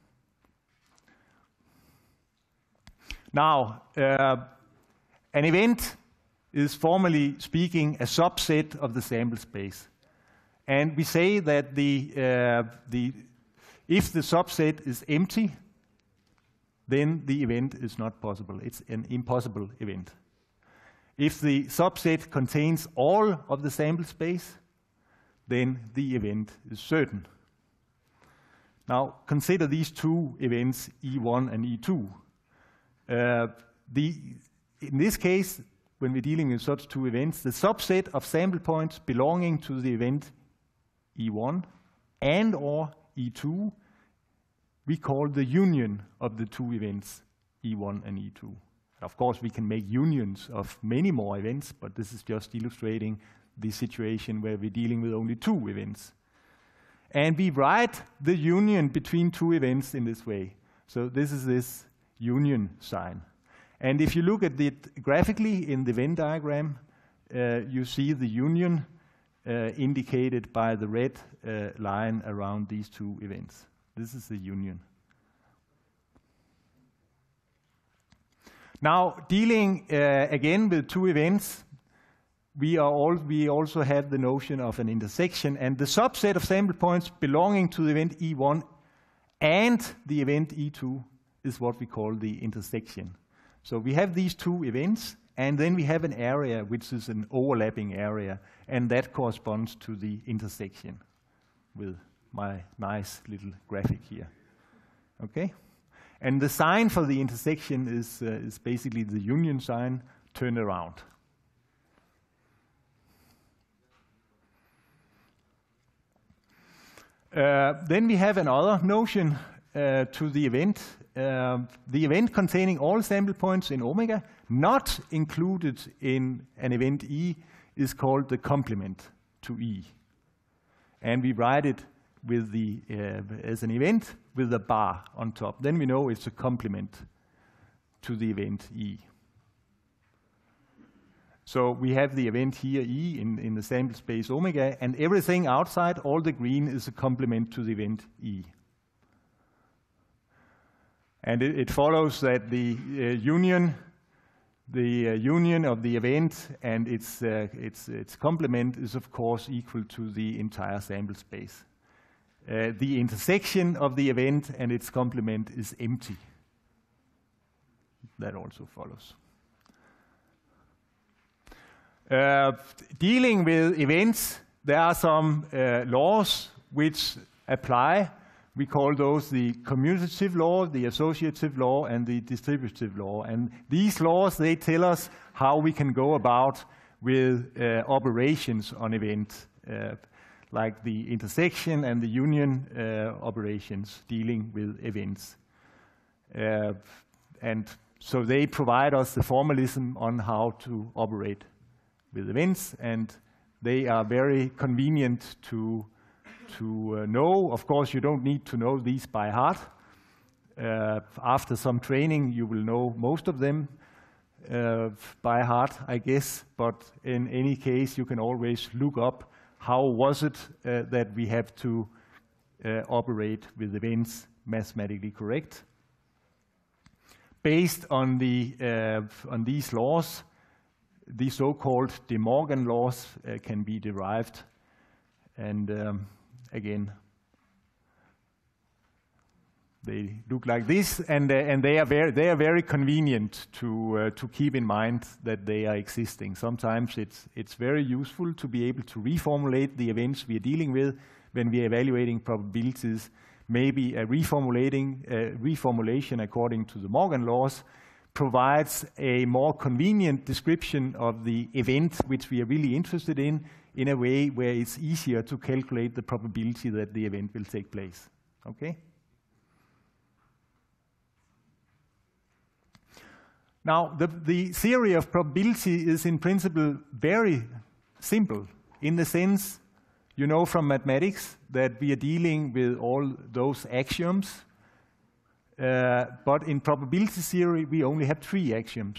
Now, uh, an event is formally speaking a subset of the sample space. And we say that the, uh, the, if the subset is empty, then the event is not possible. It's an impossible event. If the subset contains all of the sample space, then the event is certain. Now, consider these two events, E one and E two. Uh, the, in this case, when we're dealing with such two events, the subset of sample points belonging to the event E one and or E two, we call the union of the two events, E one and E two. Of course, we can make unions of many more events, but this is just illustrating the situation where we're dealing with only two events. And we write the union between two events in this way. So this is this union sign. And if you look at it graphically in the Venn diagram, uh, you see the union uh, indicated by the red uh, line around these two events. This is the union. Now, dealing uh, again with two events, we, are all, we also have the notion of an intersection, and the subset of sample points belonging to the event E one and the event E two is what we call the intersection. So we have these two events, And then we have an area which is an overlapping area, and that corresponds to the intersection with my nice little graphic here. Okay? And the sign for the intersection is, uh, is basically the union sign turned around. Uh, then we have another notion uh, to the event. Uh, the event containing all sample points in omega, not included in an event E, is called the complement to E. And we write it with the, uh, as an event with a bar on top. Then we know it's a complement to the event E. So we have the event here, E, in, in the sample space omega, and everything outside, all the green, is a complement to the event E. And it, it follows that the uh, union, the uh, union of the event and its, uh, its, its complement is, of course, equal to the entire sample space. Uh, the intersection of the event and its complement is empty. That also follows. Uh, dealing with events, there are some uh, laws which apply. We call those the commutative law, the associative law, and the distributive law. And these laws, they tell us how we can go about with uh, operations on events, uh, like the intersection and the union uh, operations dealing with events. Uh, and so they provide us the formalism on how to operate with events, and they are very convenient to, to uh, know. Of course, you don't need to know these by heart. Uh, after some training, you will know most of them uh, by heart, I guess, but in any case, you can always look up how was it uh, that we have to uh, operate with events mathematically correct. Based on, the, uh, on these laws, the so-called De Morgan laws uh, can be derived, and um, again, they look like this, and uh, and they are very they are very convenient to uh, to keep in mind that they are existing. Sometimes it's it's very useful to be able to reformulate the events we are dealing with when we are evaluating probabilities. Maybe a reformulating uh, reformulation according to the Morgan laws provides a more convenient description of the event which we are really interested in, in a way where it's easier to calculate the probability that the event will take place. Okay? Now, the, the theory of probability is in principle very simple, in the sense, you know from mathematics that we are dealing with all those axioms. Uh, but in probability theory, we only have three axioms.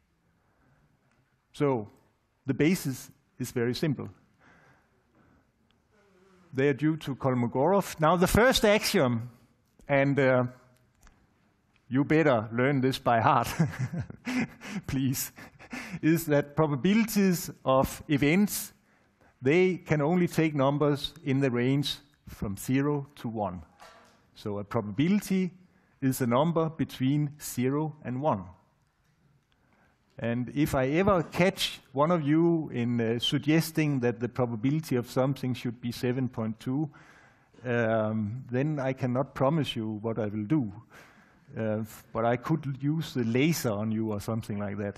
So the basis is very simple. They are due to Kolmogorov. Now the first axiom, and uh, you better learn this by heart, please, is that probabilities of events, they can only take numbers in the range from zero to one. So a probability is a number between zero and one. And if I ever catch one of you in uh, suggesting that the probability of something should be seven point two, um, then I cannot promise you what I will do. Uh, but I could use the laser on you or something like that.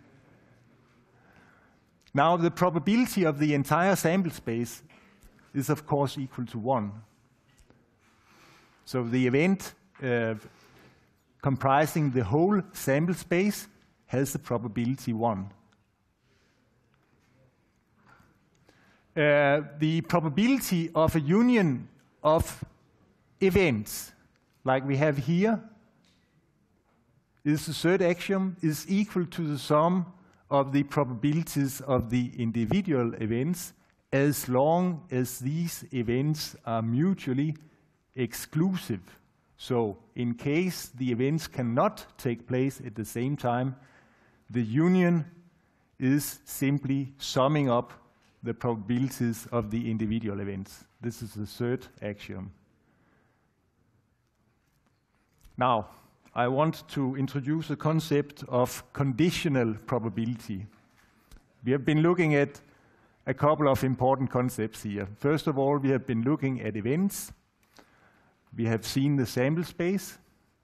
Now, the probability of the entire sample space is, of course, equal to one. So the event Uh, comprising the whole sample space has the probability one. Uh, the probability of a union of events, like we have here, is the third axiom, is equal to the sum of the probabilities of the individual events as long as these events are mutually exclusive. So in case the events cannot take place at the same time, the union is simply summing up the probabilities of the individual events. This is the third axiom. Now, I want to introduce the concept of conditional probability. We have been looking at a couple of important concepts here. First of all, we have been looking at events. We have seen the sample space.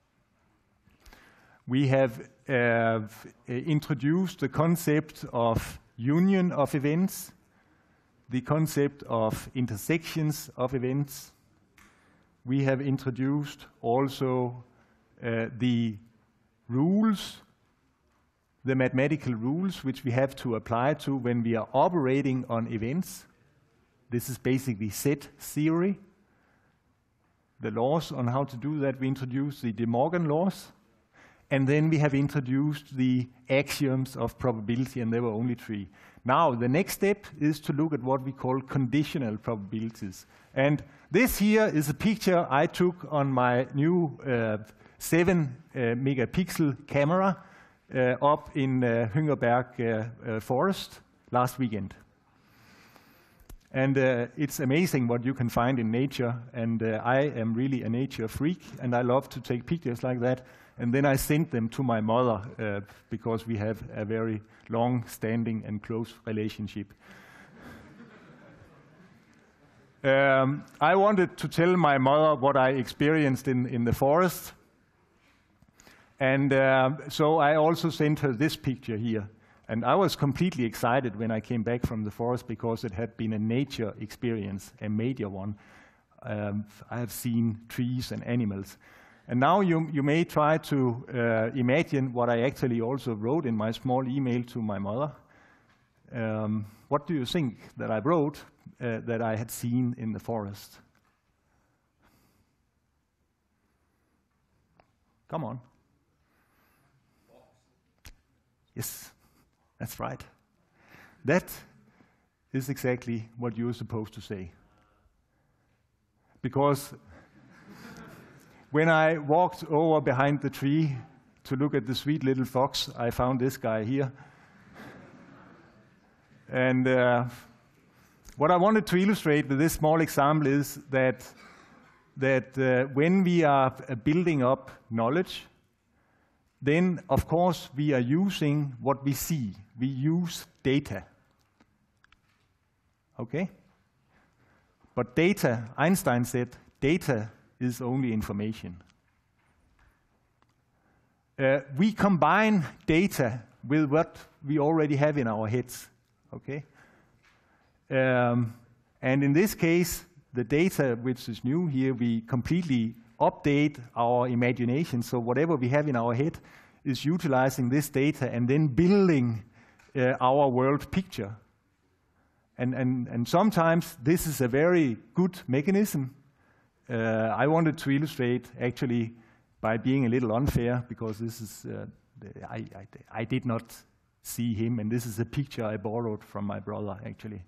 We have uh, introduced the concept of union of events, the concept of intersections of events. We have introduced also uh, the rules, the mathematical rules which we have to apply to when we are operating on events. This is basically set theory. The laws on how to do that, we introduced the De Morgan laws. And then we have introduced the axioms of probability, and there were only three. Now, the next step is to look at what we call conditional probabilities. And this here is a picture I took on my new uh, seven uh, megapixel camera uh, up in uh, Hüngerberg uh, uh, Forest last weekend. And uh, it's amazing what you can find in nature, and uh, I am really a nature freak, and I love to take pictures like that. And then I sent them to my mother uh, because we have a very long-standing and close relationship. um, I wanted to tell my mother what I experienced in, in the forest. And uh, so I also sent her this picture here. And I was completely excited when I came back from the forest because it had been a nature experience, a major one. Um, I have seen trees and animals. And now you, you may try to uh, imagine what I actually also wrote in my small email to my mother. Um, what do you think that I wrote uh, that I had seen in the forest? Come on. Yes, that's right. That is exactly what you're supposed to say. Because when I walked over behind the tree to look at the sweet little fox, I found this guy here. And uh, what I wanted to illustrate with this small example is that, that uh, when we are uh, building up knowledge, then of course we are using what we see. We use data. Okay? But data, Einstein said, data is only information. Uh, we combine data with what we already have in our heads, okay? Um, and in this case, the data which is new here, we completely update our imagination. So whatever we have in our head is utilizing this data and then building uh, our world picture. And, and, and sometimes this is a very good mechanism. Uh, I wanted to illustrate actually by being a little unfair because this is, uh, I, I, I did not see him, and this is a picture I borrowed from my brother actually.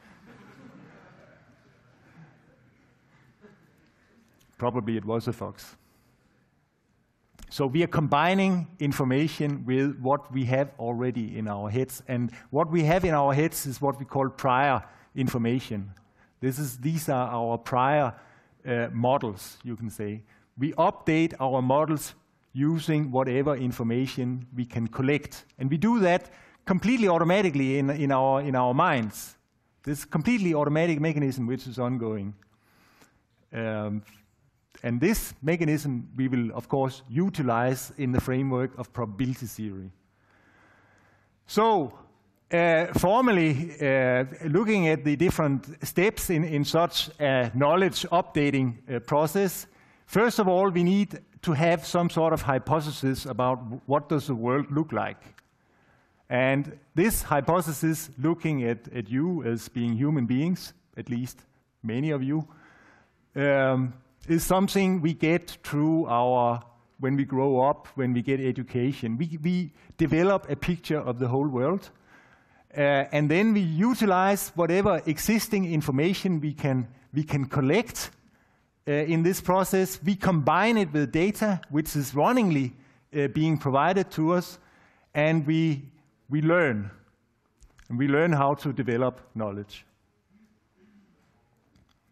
Probably it was a fox. So we are combining information with what we have already in our heads, and what we have in our heads is what we call prior information. This is, these are our prior Uh, models, you can say. We update our models using whatever information we can collect. And we do that completely automatically in, in, our, in our minds. This completely automatic mechanism which is ongoing. Um, and this mechanism we will, of course, utilize in the framework of probability theory. So, Uh, formally, uh, looking at the different steps in, in such a knowledge updating uh, process, first of all, we need to have some sort of hypothesis about what does the world look like. And this hypothesis, looking at, at you as being human beings, at least many of you, um, is something we get through our, when we grow up, when we get education. We, we develop a picture of the whole world. Uh, and then we utilize whatever existing information we can, we can collect uh, in this process. We combine it with data, which is runningly uh, being provided to us, and we, we learn. And we learn how to develop knowledge.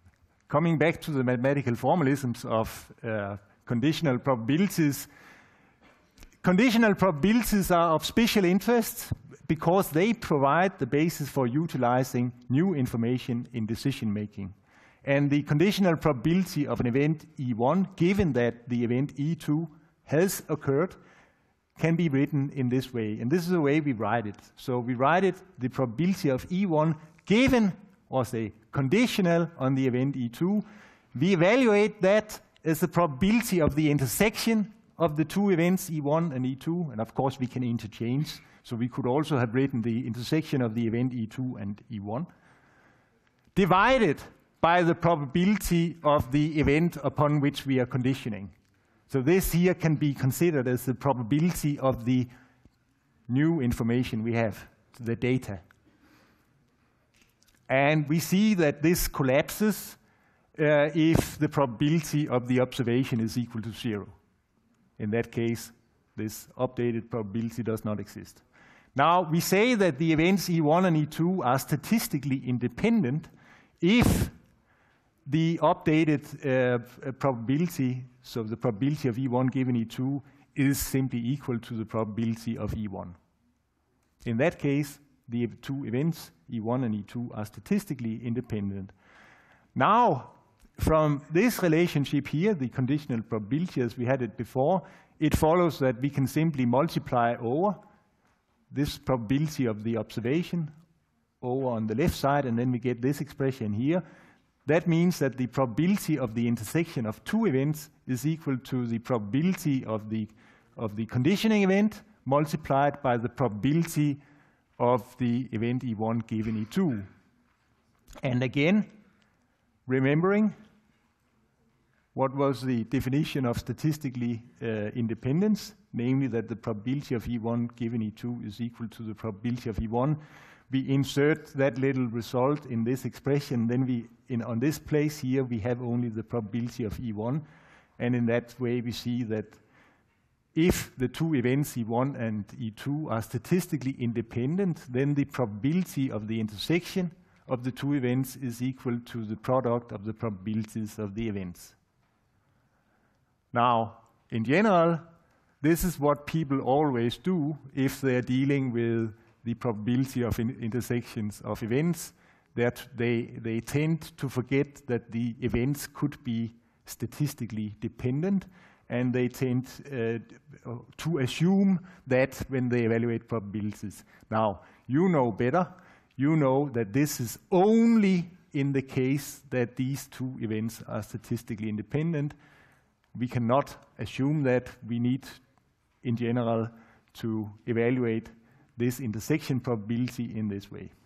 Coming back to the mathematical formalisms of uh, conditional probabilities, Conditional probabilities are of special interest because they provide the basis for utilizing new information in decision making. And the conditional probability of an event E one, given that the event E two has occurred, can be written in this way. And this is the way we write it. So we write it, the probability of E one given, or say conditional on the event E two. We evaluate that as the probability of the intersection of the two events E one and E two, and of course we can interchange. So we could also have written the intersection of the event E two and E one, divided by the probability of the event upon which we are conditioning. So this here can be considered as the probability of the new information we have, the data. And we see that this collapses uh, if the probability of the observation is equal to zero. In that case, this updated probability does not exist. Now, we say that the events E one and E two are statistically independent if the updated uh, probability, so the probability of E one given E two, is simply equal to the probability of E one. In that case, the two events, E one and E two, are statistically independent. Now, from this relationship here, the conditional probability as we had it before, it follows that we can simply multiply over this probability of the observation over on the left side, and then we get this expression here. That means that the probability of the intersection of two events is equal to the probability of the, of the conditioning event multiplied by the probability of the event E one given E two. And again, remembering what was the definition of statistically uh, independence, namely that the probability of E one given E two is equal to the probability of E one. We insert that little result in this expression, then we, in, on this place here, we have only the probability of E one, and in that way we see that if the two events E one and E two are statistically independent, then the probability of the intersection of the two events is equal to the product of the probabilities of the events. Now, in general, this is what people always do if they're dealing with the probability of in intersections of events, that they, they tend to forget that the events could be statistically dependent, and they tend uh, to assume that when they evaluate probabilities. Now, you know better. You know that this is only in the case that these two events are statistically independent. We cannot assume that. We need, in general, to evaluate this intersection probability in this way.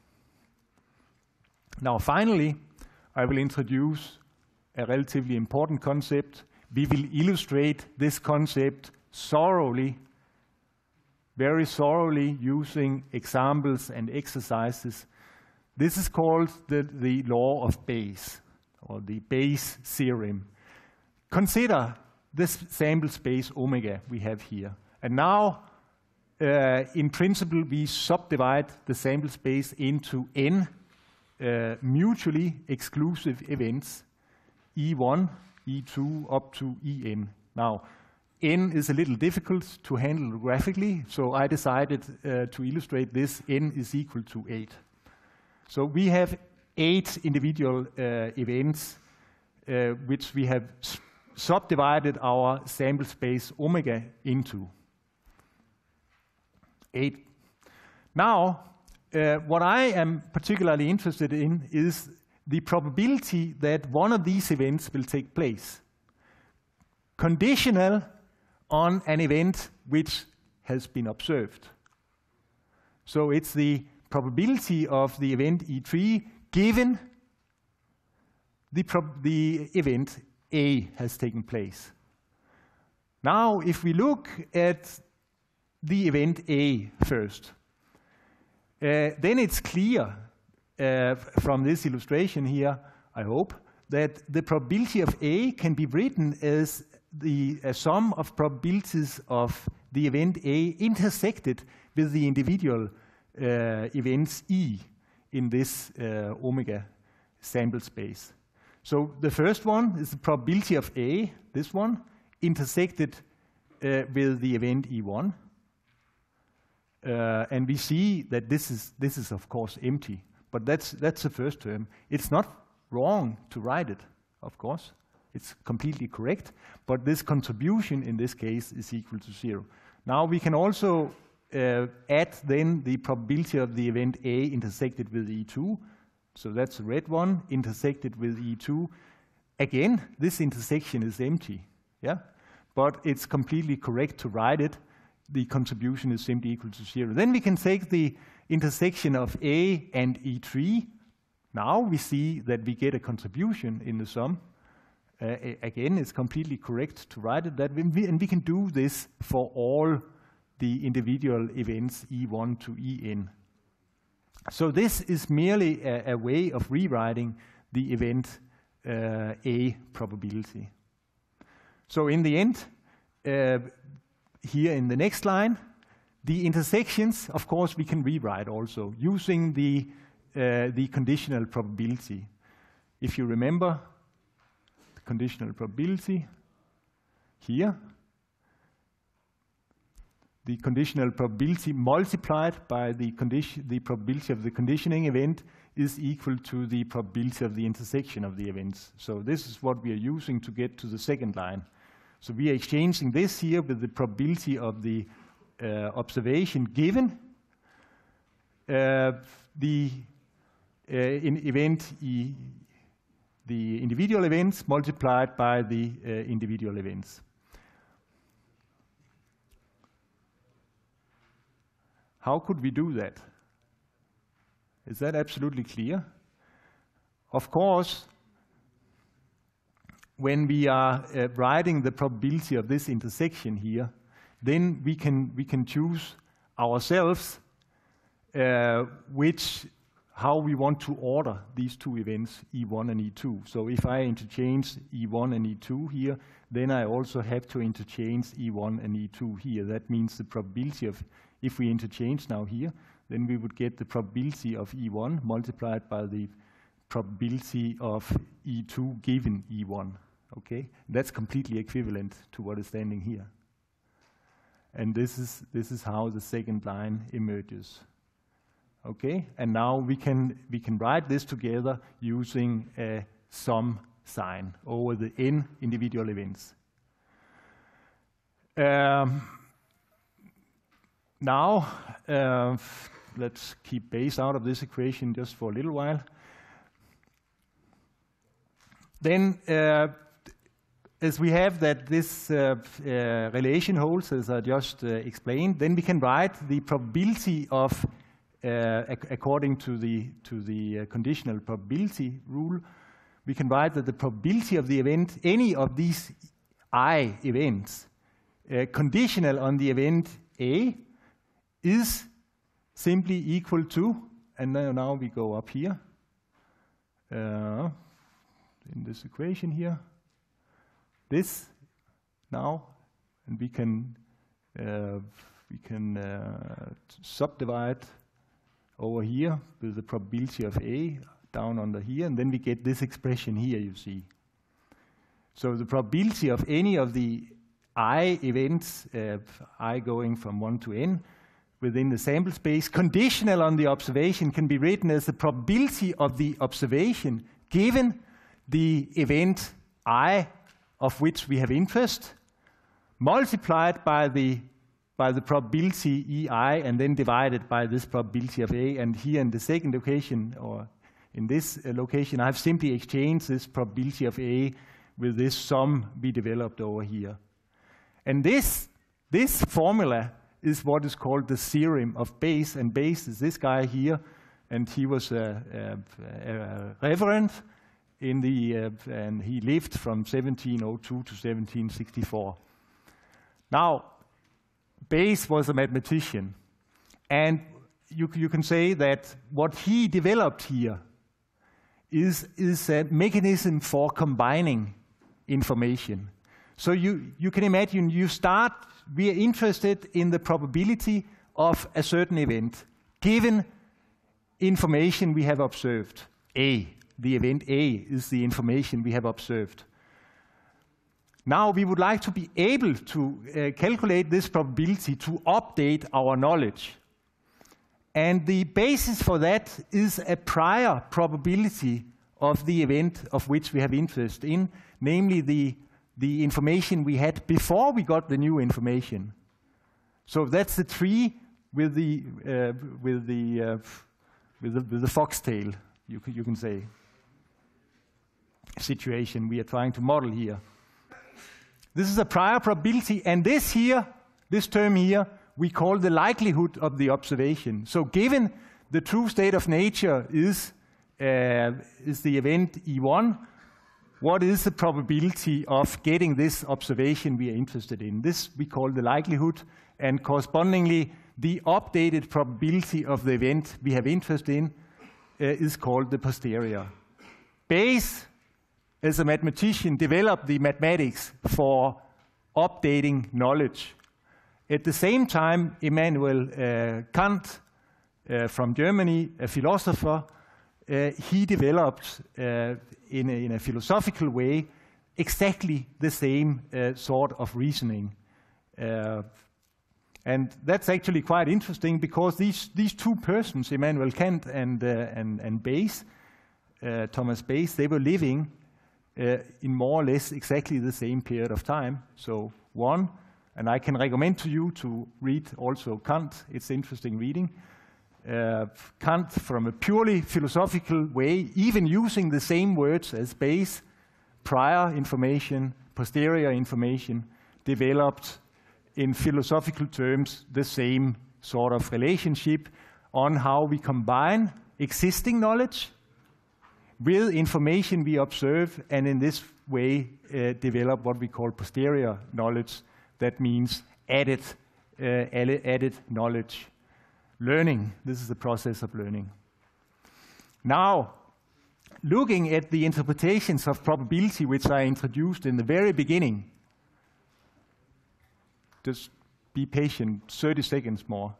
Now, finally, I will introduce a relatively important concept. We will illustrate this concept thoroughly, very thoroughly, using examples and exercises. This is called the, the law of Bayes, or the Bayes theorem. Consider this sample space omega we have here. And now, uh, in principle, we subdivide the sample space into n uh, mutually exclusive events, E one, E two, up to E n. Now, n is a little difficult to handle graphically, so I decided uh, to illustrate this. N is equal to eight. So we have eight individual uh, events uh, which we have subdivided our sample space omega into. Eight. Now, uh, what I am particularly interested in is the probability that one of these events will take place, conditional on an event which has been observed. So it's the probability of the event E three given the, prob the event A has taken place. Now, if we look at the event A first, uh, then it's clear uh, from this illustration here, I hope, that the probability of A can be written as the uh, sum of probabilities of the event A intersected with the individual uh, events E in this uh, omega sample space. So the first one is the probability of A, this one, intersected uh, with the event E one. Uh, and we see that this is, this is of course empty, but that's, that's the first term. It's not wrong to write it, of course. It's completely correct, but this contribution in this case is equal to zero. Now we can also uh, add then the probability of the event A intersected with E two. So that's the red one, intersected with E two. Again, this intersection is empty, yeah? But it's completely correct to write it. The contribution is simply equal to zero. Then we can take the intersection of A and E three. Now we see that we get a contribution in the sum. Uh, again, it's completely correct to write it that way, and we can do this for all the individual events E one to E n. So this is merely a, a way of rewriting the event uh, A probability. So in the end, uh, here in the next line, the intersections, of course, we can rewrite also using the, uh, the conditional probability. If you remember, the conditional probability here, the conditional probability multiplied by the, condition, the probability of the conditioning event is equal to the probability of the intersection of the events. So this is what we are using to get to the second line. So we are exchanging this here with the probability of the uh, observation given uh, the uh, in event e, the individual events multiplied by the uh, individual events. How could we do that? Is that absolutely clear? Of course, when we are uh, writing the probability of this intersection here, then we can, we can choose ourselves uh, which, how we want to order these two events, E one and E two. So if I interchange E one and E two here, then I also have to interchange E one and E two here. That means the probability of, if we interchange now here, then we would get the probability of E one multiplied by the probability of E two given E one. Okay, that's completely equivalent to what is standing here. And this is, this is how the second line emerges. Okay, and now we can, we can write this together using a sum sign over the n individual events. Um, now, uh, let's keep base out of this equation just for a little while. Then, uh, as we have that this uh, uh, relation holds, as I just uh, explained, then we can write the probability of, uh, ac according to the, to the uh, conditional probability rule, we can write that the probability of the event, any of these I events, uh, conditional on the event A, is simply equal to, and now, now we go up here, uh, in this equation here, this now, and we can uh, we can uh, subdivide over here with the probability of A down under here, and then we get this expression here, you see. So the probability of any of the I events, uh, I going from one to n, within the sample space, conditional on the observation, can be written as the probability of the observation given the event I of which we have interest, multiplied by the, by the probability E I, and then divided by this probability of A. And here in the second location, or in this uh, location, I've simply exchanged this probability of A with this sum we developed over here. And this, this formula is what is called the theorem of Bayes, and Bayes is this guy here, and he was a, a, a reverend in the, uh, and he lived from seventeen oh two to seventeen sixty-four. Now, Bayes was a mathematician, and you, you can say that what he developed here is, is a mechanism for combining information. So you, you can imagine you start, we are interested in the probability of a certain event, given information we have observed, A. The event A is the information we have observed. Now we would like to be able to uh, calculate this probability to update our knowledge. And the basis for that is a prior probability of the event of which we have interest in, namely the, the information we had before we got the new information. So that's the tree with the, uh, with the, uh, with the, with the foxtail, you can, you can say, situation we are trying to model here. This is a prior probability, and this here, this term here, we call the likelihood of the observation. So given the true state of nature is, uh, is the event E one, what is the probability of getting this observation we are interested in? This we call the likelihood, and correspondingly, the updated probability of the event we have interest in uh, is called the posterior. Bayes, as a mathematician, developed the mathematics for updating knowledge. At the same time, Immanuel uh, Kant uh, from Germany, a philosopher, uh, he developed uh, in, a, in a philosophical way exactly the same uh, sort of reasoning. Uh, and that's actually quite interesting because these, these two persons, Immanuel Kant and, uh, and, and Bayes, uh, Thomas Bayes, they were living uh, in more or less exactly the same period of time. So one, and I can recommend to you to read also Kant. It's interesting reading. Uh, Kant, from a purely philosophical way, even using the same words as Bayes, prior information, posterior information, developed in philosophical terms the same sort of relationship on how we combine existing knowledge with information we observe, and in this way uh, develop what we call posterior knowledge. That means added, uh, added knowledge. Learning, this is the process of learning. Now, looking at the interpretations of probability which I introduced in the very beginning, just be patient, thirty seconds more.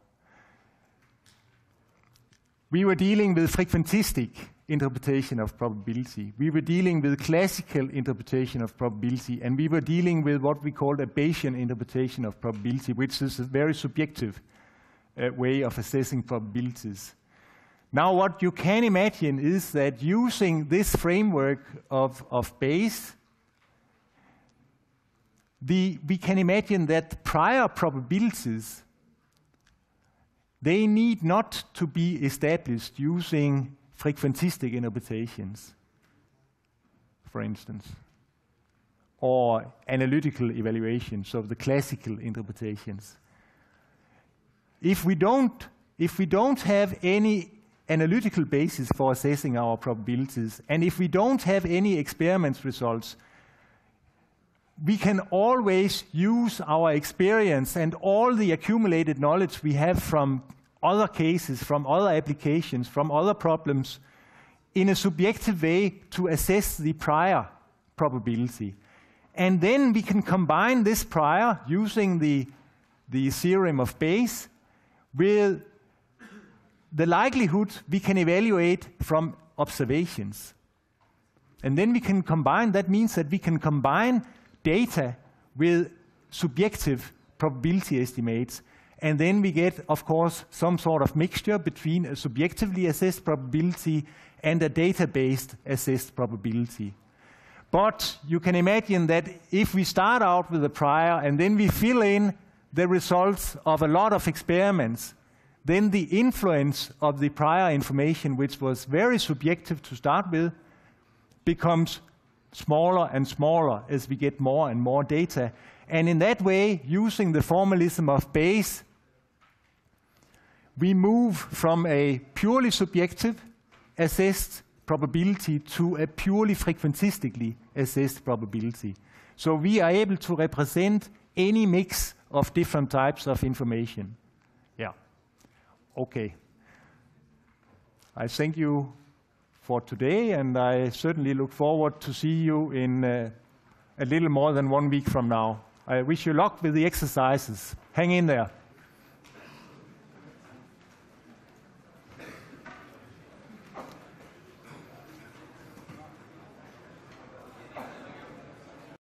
We were dealing with frequentistic interpretation of probability. We were dealing with classical interpretation of probability, and we were dealing with what we called a Bayesian interpretation of probability, which is a very subjective uh, way of assessing probabilities. Now, what you can imagine is that using this framework of, of Bayes, the, we can imagine that prior probabilities, they need not to be established using frequentistic interpretations, for instance, or analytical evaluations of the classical interpretations. If we don't, if we don't have any analytical basis for assessing our probabilities, and if we don't have any experiment results, we can always use our experience and all the accumulated knowledge we have from other cases, from other applications, from other problems, in a subjective way to assess the prior probability. And then we can combine this prior using the, the theorem of Bayes with the likelihood we can evaluate from observations. And then we can combine, that means that we can combine data with subjective probability estimates, and then we get, of course, some sort of mixture between a subjectively assessed probability and a data-based assessed probability. But you can imagine that if we start out with a prior and then we fill in the results of a lot of experiments, then the influence of the prior information, which was very subjective to start with, becomes smaller and smaller as we get more and more data. And in that way, using the formalism of Bayes, we move from a purely subjective assessed probability to a purely frequentistically assessed probability. So we are able to represent any mix of different types of information. Yeah. Okay. I thank you for today, and I certainly look forward to see you in uh, a little more than one week from now. I wish you luck with the exercises. Hang in there.